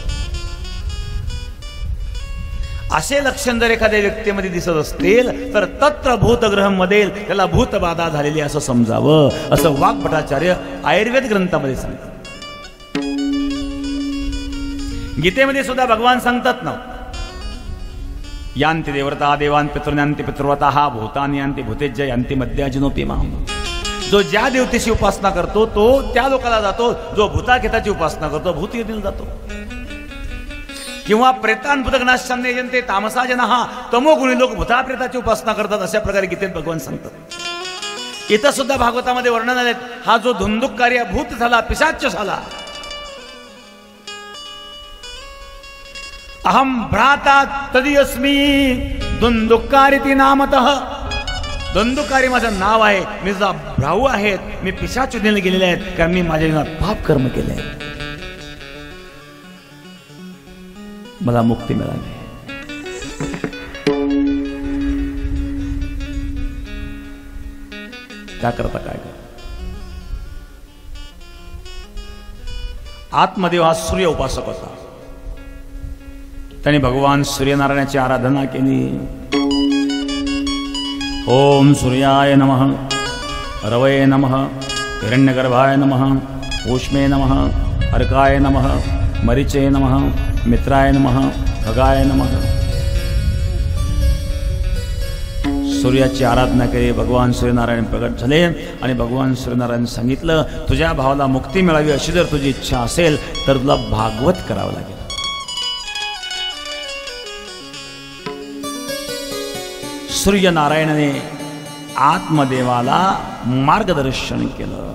असे लक्षण जर एखाद्या व्यक्तीमध्ये दिसत असतील तर तत्र भूतग्रहम मध्ये त्याला भूतबाधा झालेली असं समजावं, असं वाग्भटाचार्य आयुर्वेद ग्रंथामध्ये सांगतात. गीतेमध्ये सुद्धा भगवान सांगतात ना, यांती देवता देवान पितृन्यांती पितृवता भूतानी यांती भूतेज्य यांती मध्याजिनोपी माम. जो ज्या देवतेची उपासना करतो तो त्या लोकाला जातो, जो भूताखेताची उपासना करतो भूत योनीला जातो. किंवा प्रेतान भूतगणाश्चान्य यजन्ते तामसा जनः, तमोगुणी लोक भूताप्रेताची उपासना करतात, अशा प्रकारे गीतेत भगवान सांगतात. इथं सुद्धा भागवतामध्ये वर्णन आले. हा जो धुंदुककारी भूत झाला, पिशाच झाला, अहम भ्राता तदीयस्मी धुंदुकारिती नामतः. धुंदुकारी माझं नाव आहे, मी तुझा भाऊ आहेत, मी पिशाच योनीला गेलेले आहेत, कारण मी माझ्या जीवनात पाप कर्म केले आहे, मला मुक्ती मिळाली. त्याकरता काय कर. आत्मदेव हा सूर्य उपासक होता. त्याने भगवान सूर्यनारायणाची आराधना केली. ओम सूर्याय नमः, रवये नमः, हिरण्यगर्भाय नमः, ऊष्मे नमः, अर्काय नमः, मरीचे नमः, मित्राय नमः, खगाय नमः. सूर्याची आराधना केली. भगवान सूर्यनारायण प्रगट झाले आणि भगवान सूर्यनारायण सांगितलं, तुझ्या भावाला मुक्ती मिळावी अशी जर तुझी इच्छा असेल तर तुला भागवत करावं लागेल. सूर्यनारायणाने आत्मदेवाला मार्गदर्शन केलं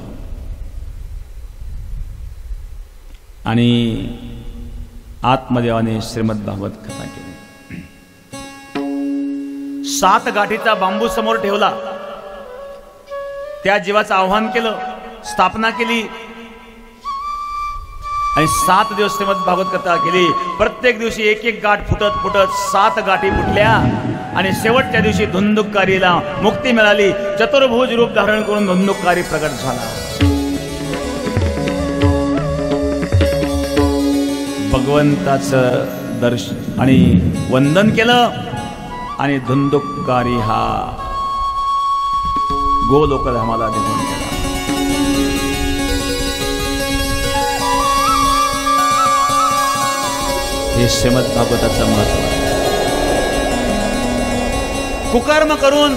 आणि आत्मदेवाने श्रीमद भागवत कथा केली. 7 गाठीचा बांबू समोर ठेवला, त्या जीवाचं आव्हान केलं, स्थापना केली आणि 7 दिवस श्रीमद भागवत कथा केली. प्रत्येक दिवशी एक एक गाठ फुटत फुटत 7 गाठी फुटल्या आणि शेवटच्या दिवशी धुंदुकारीला मुक्ती मिळाली. चतुर्भुज रूप धारण करून धुंदुकारी प्रगट झाला. भगवंताचं दर्शन आणि वंदन केलं आणि धुंदुकारी हा गोलोकधामाला निघून गेला. हे श्रीमद भागवताचं महत्व आहे. कुकर्म करून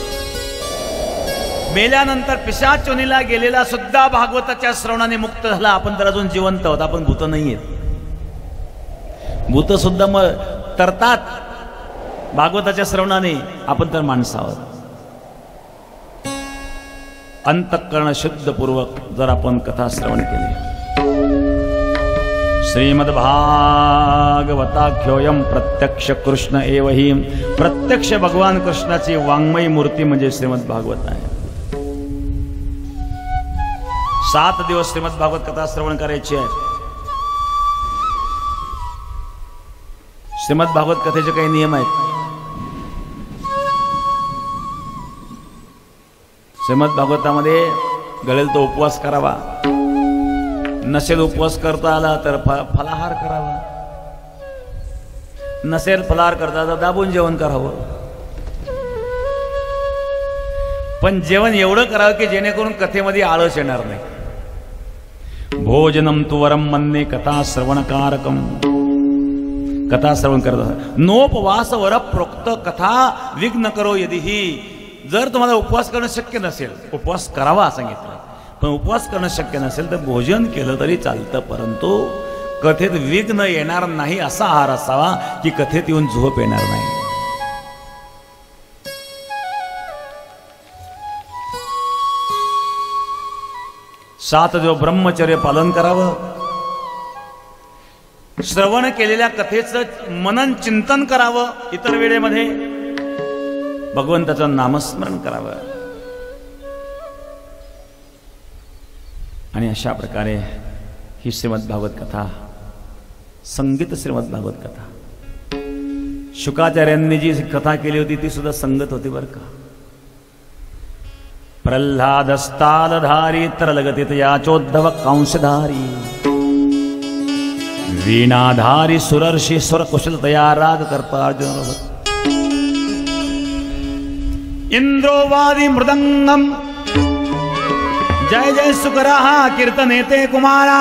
मेल्यानंतर पिशाच योनीला गेलेला सुद्धा भागवताच्या श्रवणाने मुक्त झाला. आपण तर अजून जिवंत आहोत, आपण भूत नाहीयेत. भूत सुद्धा मग तरतात भागवताच्या श्रवणाने, आपण तर माणसं आहोत. अंतःकरण शुद्धपूर्वक जर आपण कथा श्रवण केली. श्रीमद्भागवताख्योयम प्रत्यक्ष कृष्ण एव हि. प्रत्यक्ष भगवान कृष्णाची वाङ्मयी मूर्ती म्हणजे श्रीमद भागवत आहे. 7 दिवस श्रीमद भागवत कथा श्रवण करायची आहे. श्रीमद भागवत कथेचे काही नियम आहेत. श्रीमद भागवतामध्ये गळेल तो उपवास करावा, नसेल उपवास करता आला तर फलाहार करावा, नसेल फलाहार करता तर दाबून जेवण करावं. पण जेवण एवढं करावं की जेणेकरून कथेमध्ये आळस येणार नाही. भोजनम तु वरम मन्ये कथा श्रवणकारकम. कथा श्रवण करत नोपवास वर प्रोक्त कथा विघ्न करो यदि ही. जर तुम्हाला उपवास करणं शक्य नसेल, उपवास करावा सांगितलं, पण उपवास करणं शक्य नसेल तर भोजन केलं तरी चालतं, परंतु कथेत विघ्न येणार नाही असा आहार असावा की कथेत येऊन झोप येणार नाही. सात दिवस ब्रह्मचर्य पालन करावं. श्रवण केलेल्या कथेचं मनन चिंतन करावं. इतर वेळेमध्ये भगवंताचं नामस्मरण करावं. आणि अशा प्रकारे ही श्रीमद भागवत कथा, संगीत श्रीमद भागवत कथा. शुकाचार्यांनी जी कथा केली होती ती सुद्धा संगत होती बरं का. प्रल्हादस्तालधारी तरलगतीत याचोद्धव कांशधारी वीणाधारी सुरर्षी सुर कुशलतया राग करता अर्जुन. इंद्रोवादी मृदंगम जय जय सुकराहा कीर्तनेते कुमारा.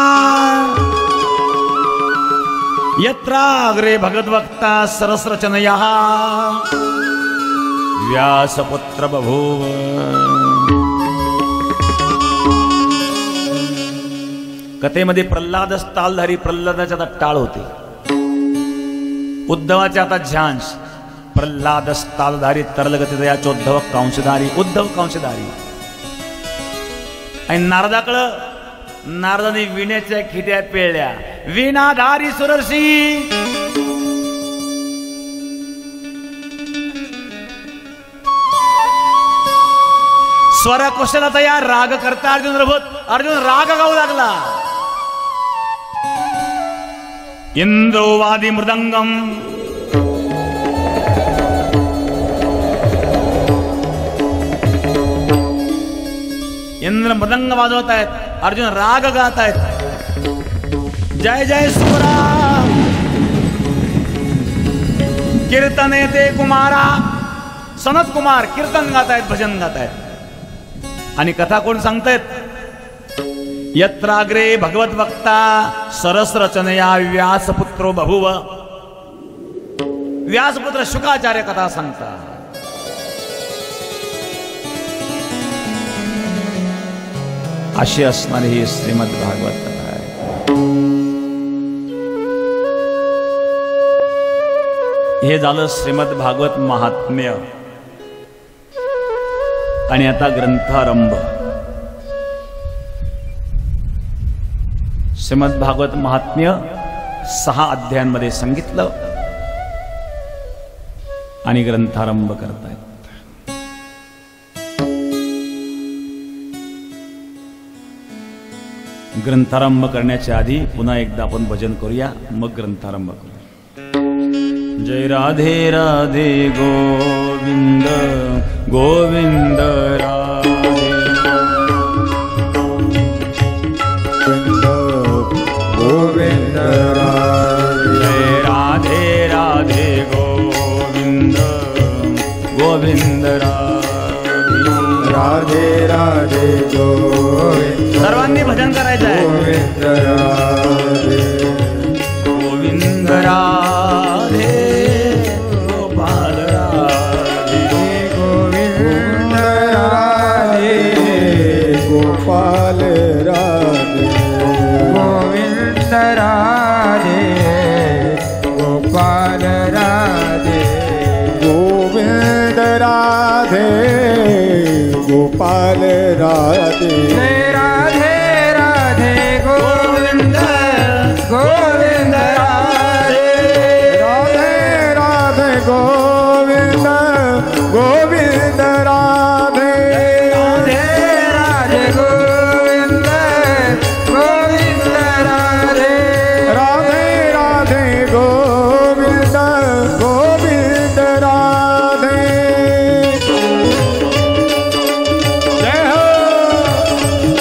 यत्राग्रे भगवद्वक्ता सरस्रचनया व्यासपुत्र बभूव. कथेमध्ये प्रल्हाद स्थालधारी, प्रल्हादाच्या आता टाळ होते, उद्धवाचे आता झांस, प्रल्हाद स्थालधारी तरलगती उद्धव कांशधारी, उद्धव कांशधारी. आणि नारदाकडं नारदाने विण्याच्या खिट्या पेळल्या, विणाधारी सुरर्षी. स्वर कौशला तयार, राग करता अर्जुन रभूत. अर्जुन राग गाऊ लागला. इंद्रोवादी मृदंगम, इंद्र मृदंग वाजवत आहेत, अर्जुन राग गात आहेत. जय जय सुराम कीर्तने ते कुमारा, सनत कुमार कीर्तन गात आहेत, भजन गात आहेत. आणि कथा कोण सांगतायत? यत्राग्रे भगवत वक्ता सरस रचनया व्यासपुत्रो बभुव. व्यासपुत्र शुकाचार्य कथा सांगतात. अशी असणारी ही श्रीमद भागवत कथा आहे. हे झालं श्रीमद भागवत महात्म्य. आणि आता ग्रंथारंभ. श्रीमद भागवत महात्म्य 6 अध्यायांमध्ये सांगितलं आणि ग्रंथारंभ करतायत. ग्रंथारंभ करण्याच्या आधी पुन्हा एकदा आपण भजन करूया, मग ग्रंथारंभ करूया. जय राधे राधे गोविंद गोविंद राधे गोविंद राधे. जय राधे राधे गोविंद गोविंद राधे राधे राधे गोविंद. सर्वांनी भजन करायचं आहे. गोविंद राधे गोविंद राधे गोपाल राधे गोविंद राधे गोपाल राधे गोविंद राधे गोपाल राधे गोविंद राधे गोपाल राधे. राधे राधे गोविंद गोविंद राधे राधे राधे गोविंद गोविंद राधे. राधे राधे गोविंद गोविंद राधे राधे राधे गोविंद गोविंद राधे. जय हो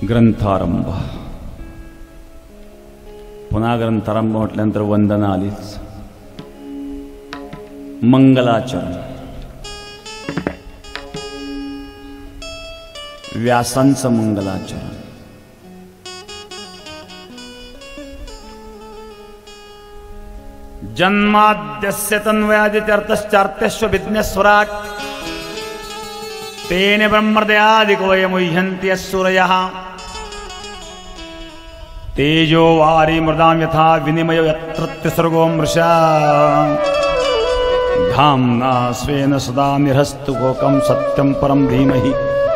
ग्रंथारंभ. पुन्हा ग्रंथारंभ म्हटल्यानंतर वंदना आलीच. मंगलाचरण. व्यासांचं मंगलाचरण. जन्माद्यस्य तन्वयादित्यर्थश्चार्थस्य विज्ञस्वराट् तेन ब्रह्मर्दयादिकोऽयमुह्यन्ति सूरयः तेजो वारी मृदां यथा विनिमयो यत्र त्रिसर्गो मृषा धाम्ना स्वेन सदा निरस्तु कोकं सत्यं परं धीमहि.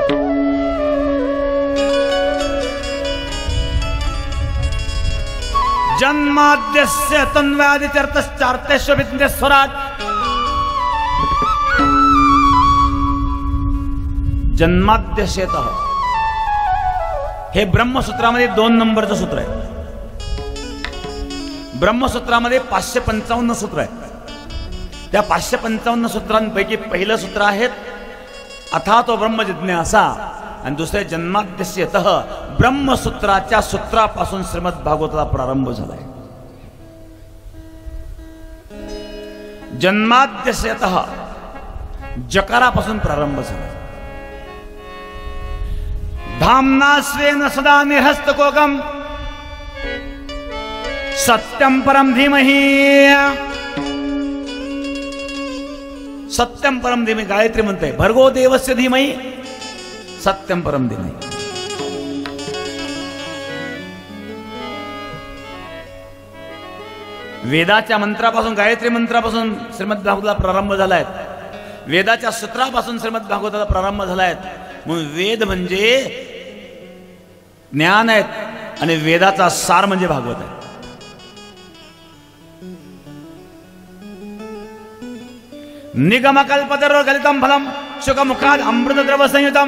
जन्माद्यस्य तन्वयादित्यर्थश्चार्थस्य विज्ञस्वराट्. जन्माद्यस्यतः हे ब्रह्मसूत्रामध्ये 2 नंबरचं सूत्र आहे. ब्रह्मसूत्रामध्ये 555 सूत्र आहे. त्या 555 सूत्रांपैकी पहिलं सूत्र आहे अथातो ब्रह्म जिज्ञासा आणि दुसरे जन्माद्यस्यतः. ब्रह्मसूत्राच्या सूत्रापासून श्रीमद भागवताचा प्रारंभ झालाय. जन्माद्यस्यतः जकारापासून प्रारंभ झाला. धाम्ना स्वेन सदा निरस्तकोकं सत्यं परं धीमहि. सत्यं परं धीमहि गायत्री म्हणते. भर्गो देवस्य धीमहि सत्यं परं धीमहि. वेदाच्या मंत्रापासून गायत्री मंत्रापासून श्रीमद भागवताला प्रारंभ झालाय. वेदाच्या सूत्रापासून श्रीमद भागवताला प्रारंभ झालाय. म्हणून वेद म्हणजे ज्ञान आहेत आणि वेदाचा सार म्हणजे भागवत आहे. निगमकल्पतरो गलितं फलं शुकमुखाद अमृतद्रव संयुतं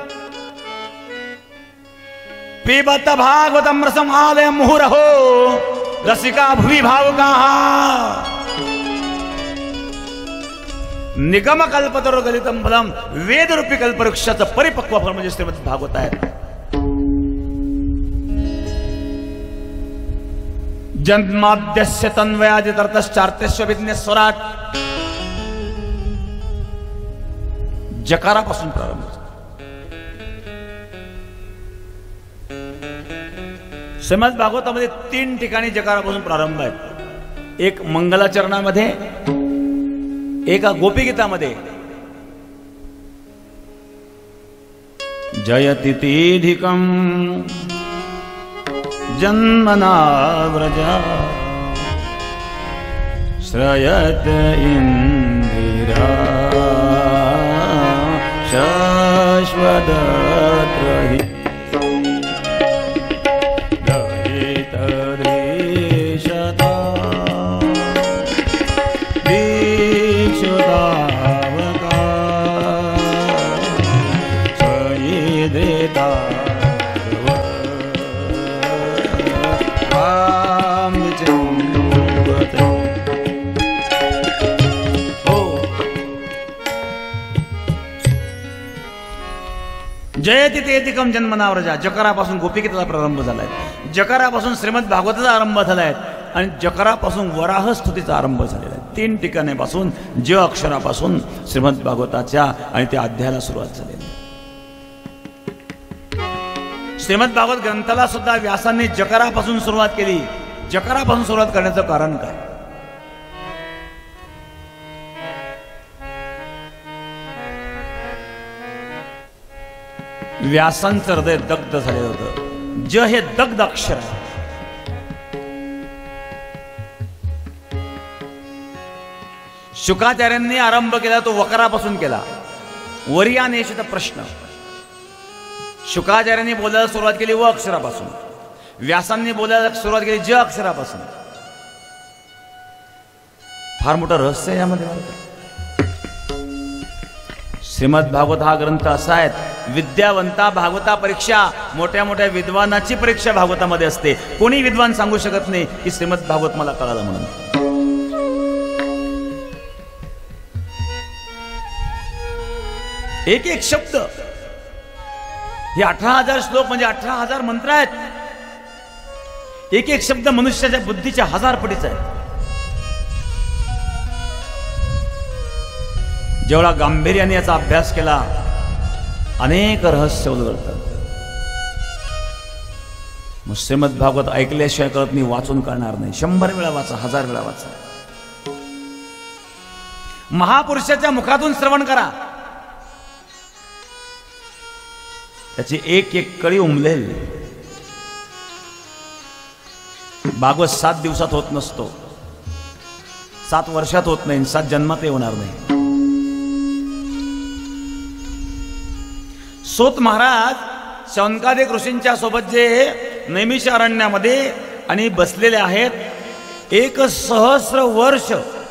पिबत भागवतं रसं आलयं मुहुरहो रसिका भुवि भावुकाः. निगमकल्पतरो गलितं फलं वेदरूपी कल्पवृक्षाचं परिपक्व फल म्हणजे श्रीमद भागवत आहे. जन्माद्यस्य तन्वयादित्यर्थश्चार्थस्य विज्ञस्वराट्. जकारापासून प्रारंभ. श्रीमद भागवतामध्ये 3 ठिकाणी जकारापासून प्रारंभ आहे. एक मंगलाचरणामध्ये, एका गोपीगीतामध्ये. जयति तीधिकं जन्मना व्रजा श्रयत इंदिरा शाश्वतत्रहि दहितदृशता दीक्षुतावका स्वयिदेता जयति तेधिकं जन्मना व्रजा. जकारापासून गोपिकेचा प्रारंभ झालाय. जकारापासून श्रीमद भागवताचा आरंभ झालाय आणि जकारापासून वराह स्तुतीचा आरंभ झालेला आहे. 3 ठिकाणापासून ज अक्षरापासून श्रीमद भागवताच्या आणि त्या अध्यायाला सुरुवात झालेली. श्रीमद भागवत ग्रंथाला सुद्धा व्यासांनी जकारापासून सुरुवात केली. जकारापासून सुरुवात करण्याचं कारण काय? व्यासांचं हृदय दग्ध झालेलं होतं. ज हे दग्ध अक्षर आहे. शुकाचार्यांनी आरंभ केला तो वकारापासून केला. वरियानेशित प्रश्न. शुकाचार्यांनी बोलायला सुरुवात केली व अक्षरापासून. व्यासांनी बोलायला सुरुवात केली ज अक्षरापासून. फार मोठं रहस्य आहे यामध्ये. श्रीमद भागवत हा ग्रंथ असा आहे, विद्यावंता भागवता परीक्षा, मोठ्या मोठ्या विद्वानाची परीक्षा भागवतामध्ये असते. कोणी विद्वान सांगू शकत नाही की श्रीमद भागवत मला कळालं म्हणून. एक एक शब्द हे 18,000 श्लोक म्हणजे 18,000 मंत्र आहेत. एक एक शब्द मनुष्याच्या बुद्धीच्या 1000 पटीचा आहे. जेवढा गांभीर्याने याचा अभ्यास केला अनेक रहस्य उलगडतात. मग श्रीमद भागवत ऐकल्याशिवाय कळत नाही, वाचून कळणार नाही. 100 वेळा वाचा, 1000 वेळा वाचा. महापुरुषाच्या मुखातून श्रवण करा, त्याची एक एक कळी उमलेल. भागवत 7 दिवसात होत नसतो, 7 वर्षात होत नाही, 7 जन्मातही होणार नाही. सूत महाराज शौनकादिक ऋषींच्या सोबत जे नैमिष अरण्यामध्ये आणि बसलेले आहेत, 1,000 वर्ष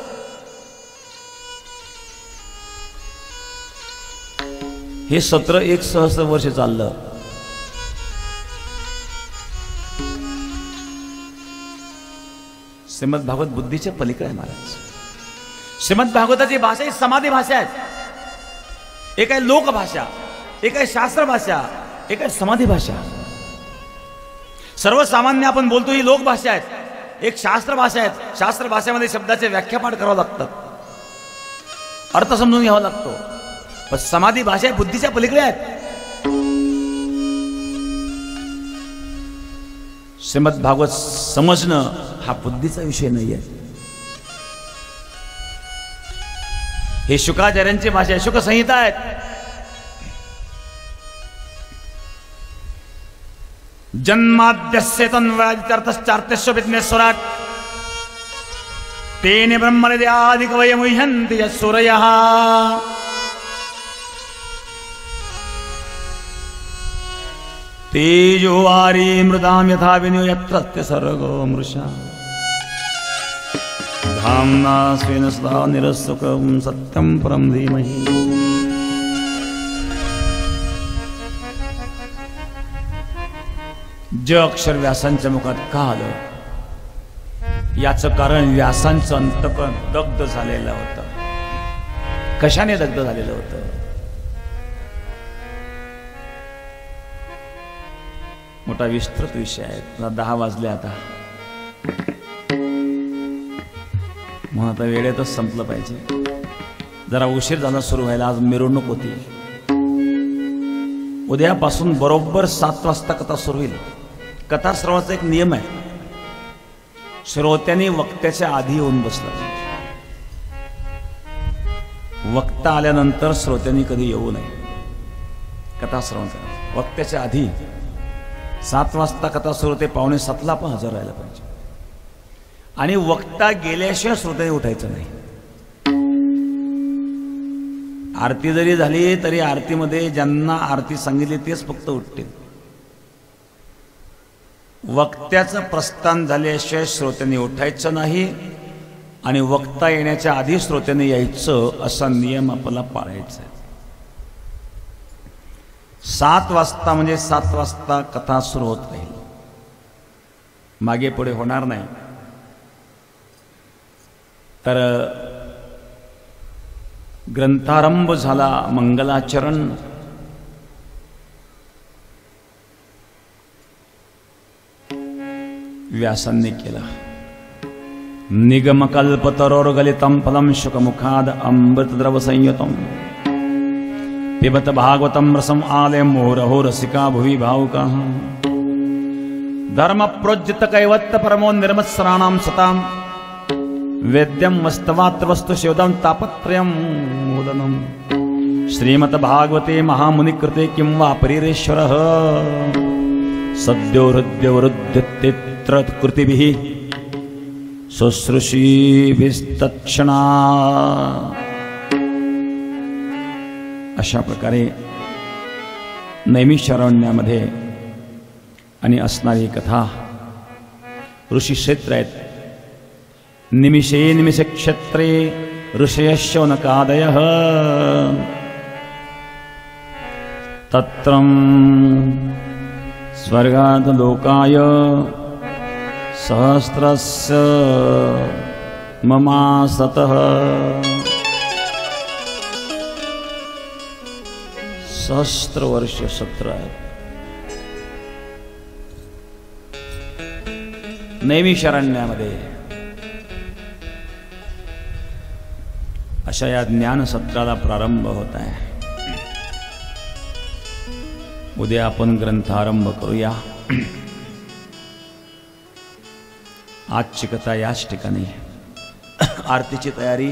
हे सत्र 1,000 वर्ष चाललं. श्रीमद भागवत बुद्धीच्या पलीकडे आहे महाराज. श्रीमद भागवताची भाषा ही समाधी भाषा आहे. एक आहे लोकभाषा, एक आहे शास्त्र भाषा, एक आहे समाधी भाषा. सर्वसामान्य आपण बोलतो ही लोकभाषा आहे, एक शास्त्र भाषा आहे. शास्त्र भाषेमध्ये शब्दाचे व्याख्यापाठ करावं लागतात, अर्थ समजून घ्यावा लागतो. पण समाधी भाषा बुद्धीच्या पलीकडे आहेत. श्रीमद भागवत समजणं हा बुद्धीचा विषय नाही आहे. हे शुकाचार्यांची भाषा आहे, शुक संहिता आहेत. जन्माद्यस्य तन्वादित्यर्थश्चार्थस्य विघ्नेश्वरात् तेन ब्रह्मनिधि आदिकवये मुह्यन्ति यस्सूरयः. तेजो वारी मृदां यथा विनियो यत्र सर्गो मृषा धाम्ना स्वेन सदा निरस्तकं सत्यं परं धीमहि. ज अक्षर व्यासांच्या मुखात का आलं, याचं कारण व्यासांचं अंतकरण दग्ध झालेलं होतं. कशाने दग्ध झालेलं होतं? मोठा विस्तृत विषय आहे. 10 वाजले आता, म्हणून आता वेळेतच संपलं पाहिजे. जरा उशीर झाला सुरू व्हायला. आज मिरवणूक होती. उद्यापासून बरोबर 7 वाजता कथा सुरू होईल. कथा श्रवणाचा एक नियम आहे, श्रोत्यांनी वक्त्याच्या आधी येऊन बसलं. वक्ता आल्यानंतर श्रोत्यांनी कधी येऊ नये. कथा श्रवण करा वक्त्याच्या आधी. 7 वाजता कथा सुरू होते, 6:45 पण हजर राहायला पाहिजे. आणि वक्ता गेल्याशिवाय श्रोत्यांनी उठायचं नाही. आरती जरी झाली तरी आरतीमध्ये ज्यांना आरती सांगितली तेच फक्त उठतील. वक्त्याचं प्रस्थान झाल्याशिवाय श्रोत्यांनी उठायचं नाही आणि वक्ता येण्याच्या आधी श्रोत्यांनी यायचं, असा नियम आपल्याला पाळायचा आहे. 7 वाजता म्हणजे 7 वाजता कथा सुरू होत राहील, मागे पुढे होणार नाही. तर ग्रंथारंभ झाला, मंगलाचरण. व्यासांनी केला. निगमकल्पतरोर्गलितं फलं शुकमुखाद अमृतद्रव संयुतं पिबत भागवतं रसम् आलयं मुहुरहो रसिका भुवि भावुकाः. धर्मप्रोज्झित कैवत्य परमो निर्मत्सराणां सतां वेद्यं वस्तवात्रवस्तु शिवदं तापत्रयं मूलनं. श्रीमद्भागवते महामुनिकृते किं वा परीरेश्वरः सद्यो हृद्यवरुध्यत्येत्रकृतिभिः शुश्रूषीभिस्तत्क्षणा. अशा प्रकारे नैमिषारण्यामध्ये आणि असणारी कथा ऋषी क्षेत्र आहेत. निमिषे निमिषे क्षेत्रे ऋषयशौनकादयः तत्रं स्वर्गात् लोकाय सहस्रस्य ममासतः. सहस्त्र वर्ष 17 आहेत. नैमिषारण्यामध्ये अशा या ज्ञान सत्राला प्रारंभ होत आहे. उद्या आपण ग्रंथारंभ करूया. आजची कथा याच ठिकाणी. आरतीची तयारी.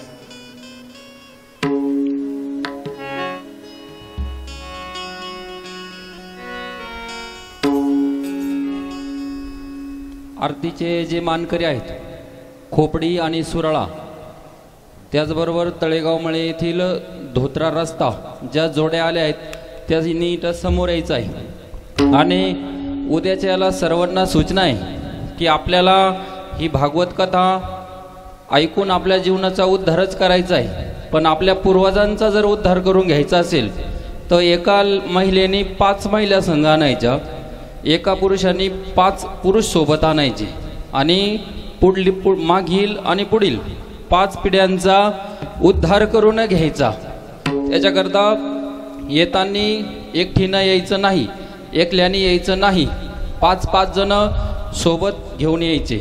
आरतीचे जे मानकरी आहेत खोपडी आणि सुरळा, त्याचबरोबर तळेगावमळे येथील धोत्रा रस्ता ज्या जोड्या आल्या आहेत त्या नीट समोर यायचं आहे. आणि उद्याच्या याला सर्वांना सूचना आहे की आपल्याला ही भागवत कथा ऐकून आपल्या जीवनाचा उद्धारच करायचा आहे. पण आपल्या पूर्वजांचा जर उद्धार करून घ्यायचा असेल तर एका महिलेने 5 महिला संघ आणायच्या, एका पुरुषांनी 5 पुरुष सोबत आणायचे आणि मागील आणि पुढील 5 पिढ्यांचा उद्धार करून घ्यायचा. त्याच्याकरता येताना एकटीनं यायचं नाही, एकल्याने यायचं नाही, 5-5 जण सोबत घेऊन यायचे.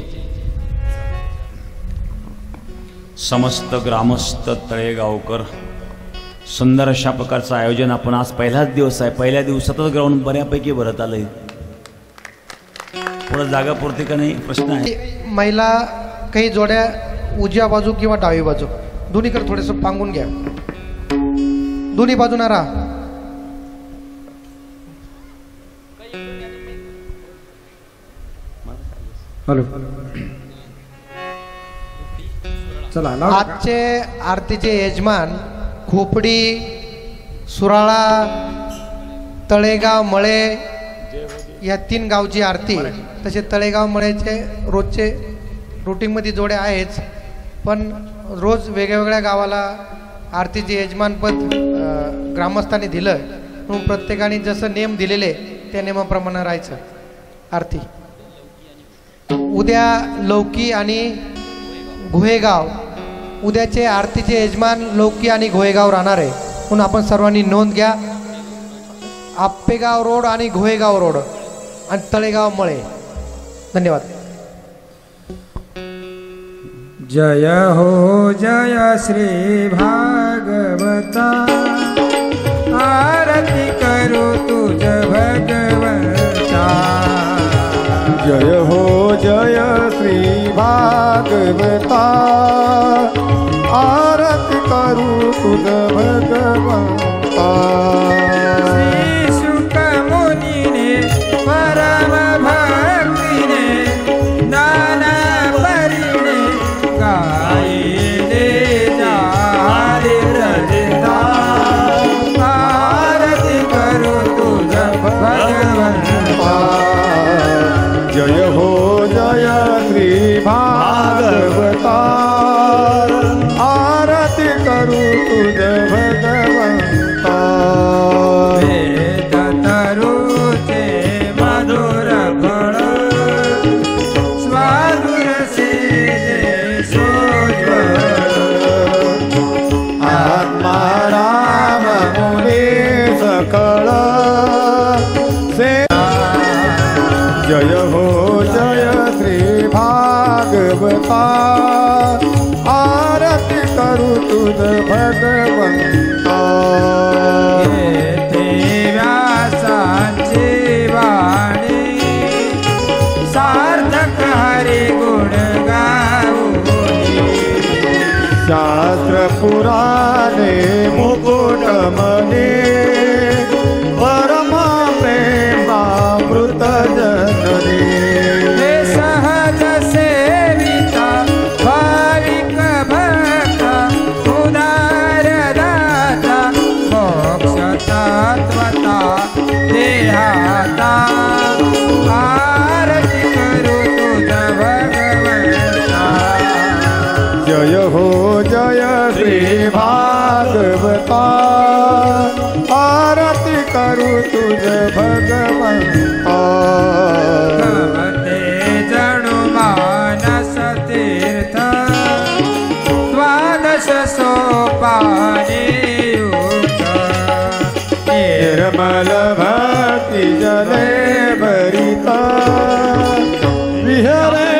समस्त ग्रामस्थ तळेगावकर सुंदर अशा प्रकारचं आयोजन आपण आज पहिलाच दिवस आहे. पहिल्या दिवसातच ग्राउंड बऱ्यापैकी भरत आलंय. पुढे जागा पुरते का नाही प्रश्न आहे. महिला काही जोड्या उजव्या बाजू किंवा डावी बाजू दोन्हीकडे थोडंसं पांगून घ्या. दोन्ही बाजूना राहा. हॅलो चला. आजचे आरतीचे यजमान खोपडी, सुराळा, तळेगाव, मळे या 3 गावची आरती. तसे तळेगाव मळेचे रोजचे रुटीनमध्ये जोड्या आहेच, पण रोज वेगवेगळ्या गावाला आरतीचे यजमानपद ग्रामस्थांनी दिलं म्हणून प्रत्येकाने जसं नेम दिलेले त्या नेमाप्रमाणे राहायचं. आरती उद्या लौकी आणि घोहेगाव, उद्याचे आरतीचे यजमान लौकी आणि घोहेगाव राहणार आहे म्हणून आपण सर्वांनी नोंद घ्या. आप्पेगाव रोड आणि घोहेगाव रोड आणि तळेगाव मळे. धन्यवाद. जय हो जय श्री भागवता, आरती करू तुझ भगवंता. जय हो जय श्री भागवता, आरती करू तुझ भगवंता. श्री शुक मुनीने परम भक्तीने नाना परीने गायले जारे रजता, आरती करू तुझ भगवंता. जय हो जय श्री भागवता, आरती करू तुझ भगवंता. वेद तरुचे मधुर फळ, स्वादुर सेजे सोज्वळ. आत्मा राम मुनी सकळ से. जय हो जय श्री भागवता, आरती करू तुझ भगवंता. येथे व्यासांची वाणी, सार्थक हरी गुण गाऊनी. शास्त्र पुराणे मुकुट मने, परमा प्रेमामृत जननी. हे सहज सेविता भाविक भक्ता, उदार दाता मोक्ष तत्वता देहाता. आरती करू तुझ भगवंता. जय हो जय श्री भागवता, आरती करू तुझ भगवंता. भवते जणु मानस तीर्थ, द्वादश सोपाने युक्त. निर्मल भक्ति जले भरिता, विहरे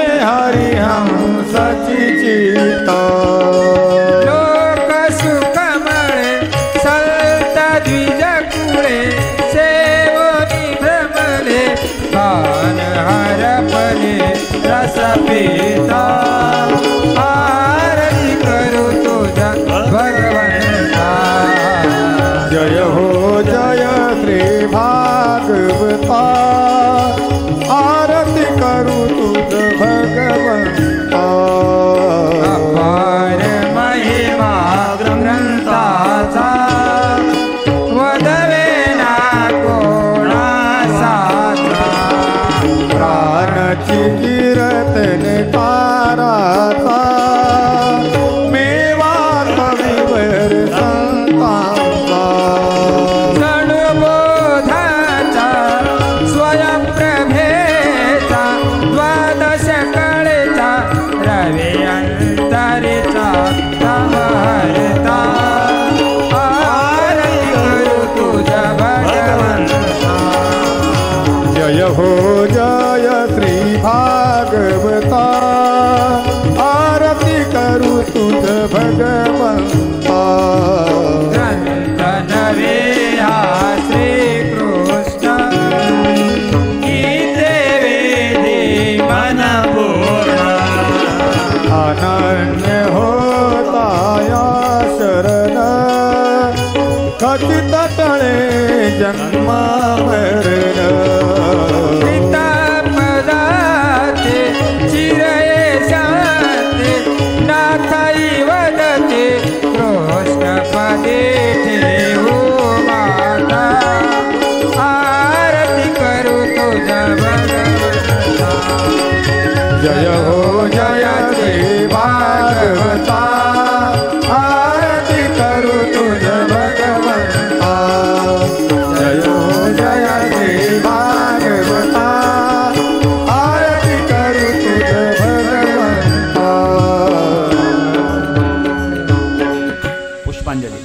तुझ भगवंता ग्रंथ नवे हा श्री कृष्ण गीते वेदे मन पूर्ण अनन्य होता या शरण खचित टळे जन्म मरण पिता पदाते चिरये शांते नाथाई वदते कृष्ण पदे ठेवू माता आरती करू तुझ भगवंता जय हो जय श्री भागवता आरती करू तुझ भगवंता जय हो जय श्री भागवता आरती करू तुझ भगवंता पुष्पांजली.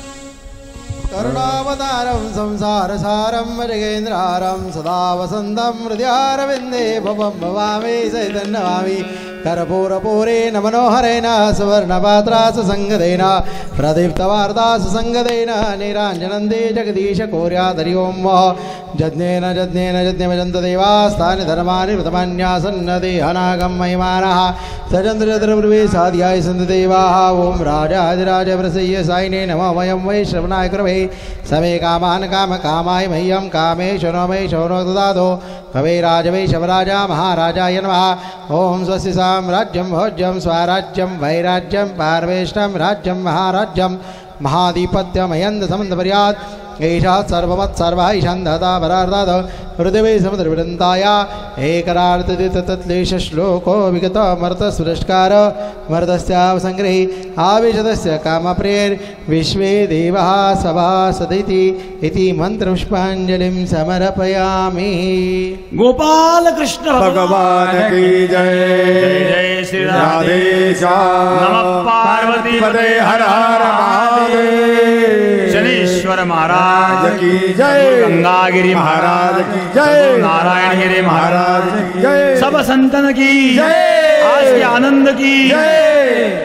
करुणावतारं संसारसारं मृगेन्द्रारं सदा वसन्तं हृदयारविन्दे भवं भवामि सहितं नमामि कर्पूरपूरेण मनोहरेण सुवर्णपात्रासु सङ्गदेन प्रदीप्तवार्तासु सङ्गदेन निराञ्जनन्दे जगदीश कोर्यादरि ओं जज्ञेन जज्ञेन यज्ञमजन्त देवास्तानि धर्माणि व्रतमान्यासन्नदेहनागं महिमानः सचन्द्रचन्द्रपृथ्वी साध्याय सन्ति देवाः ॐ राजाधिराज प्रसय्य सायिने नमः वयं वै श्रवणाय कुर्वे समे कामान् कामकामाय मह्यं कामेश्वरो मे शौनो ददातु कवैराजवै शवराजा महाराजाय नमः ॐ स्वस्य साम्राज्यं भोज्यं स्वराज्यं वैराज्यं पार्वेष्टं राज्यं महाराज्यं महाधिपत्यमयन्द समन्तपर्यात् एषा सर्वमत् सर्वा ईशान्धता परार्धात् पृथिवी समुद्रविदन्ताया एकरार्धतत्लेशश्लोको विगतमर्तसुरस्कार मर्दस्यावसङ्ग्रही आविशदस्य कामप्रेर्विश्वे देवः सभासदिति इति मन्त्रपुष्पाञ्जलिं समर्पयामि. गोपाल कृष्ण भगवान की जय जय श्री राधे राधेश्याम नमः पार्वती पदे हर हर महादेव शनीश्वर महाराज की जय गंगागिरी महाराज की जय नारायण गिरी महाराज की जय सब संतन की जय आज के आनंद की जय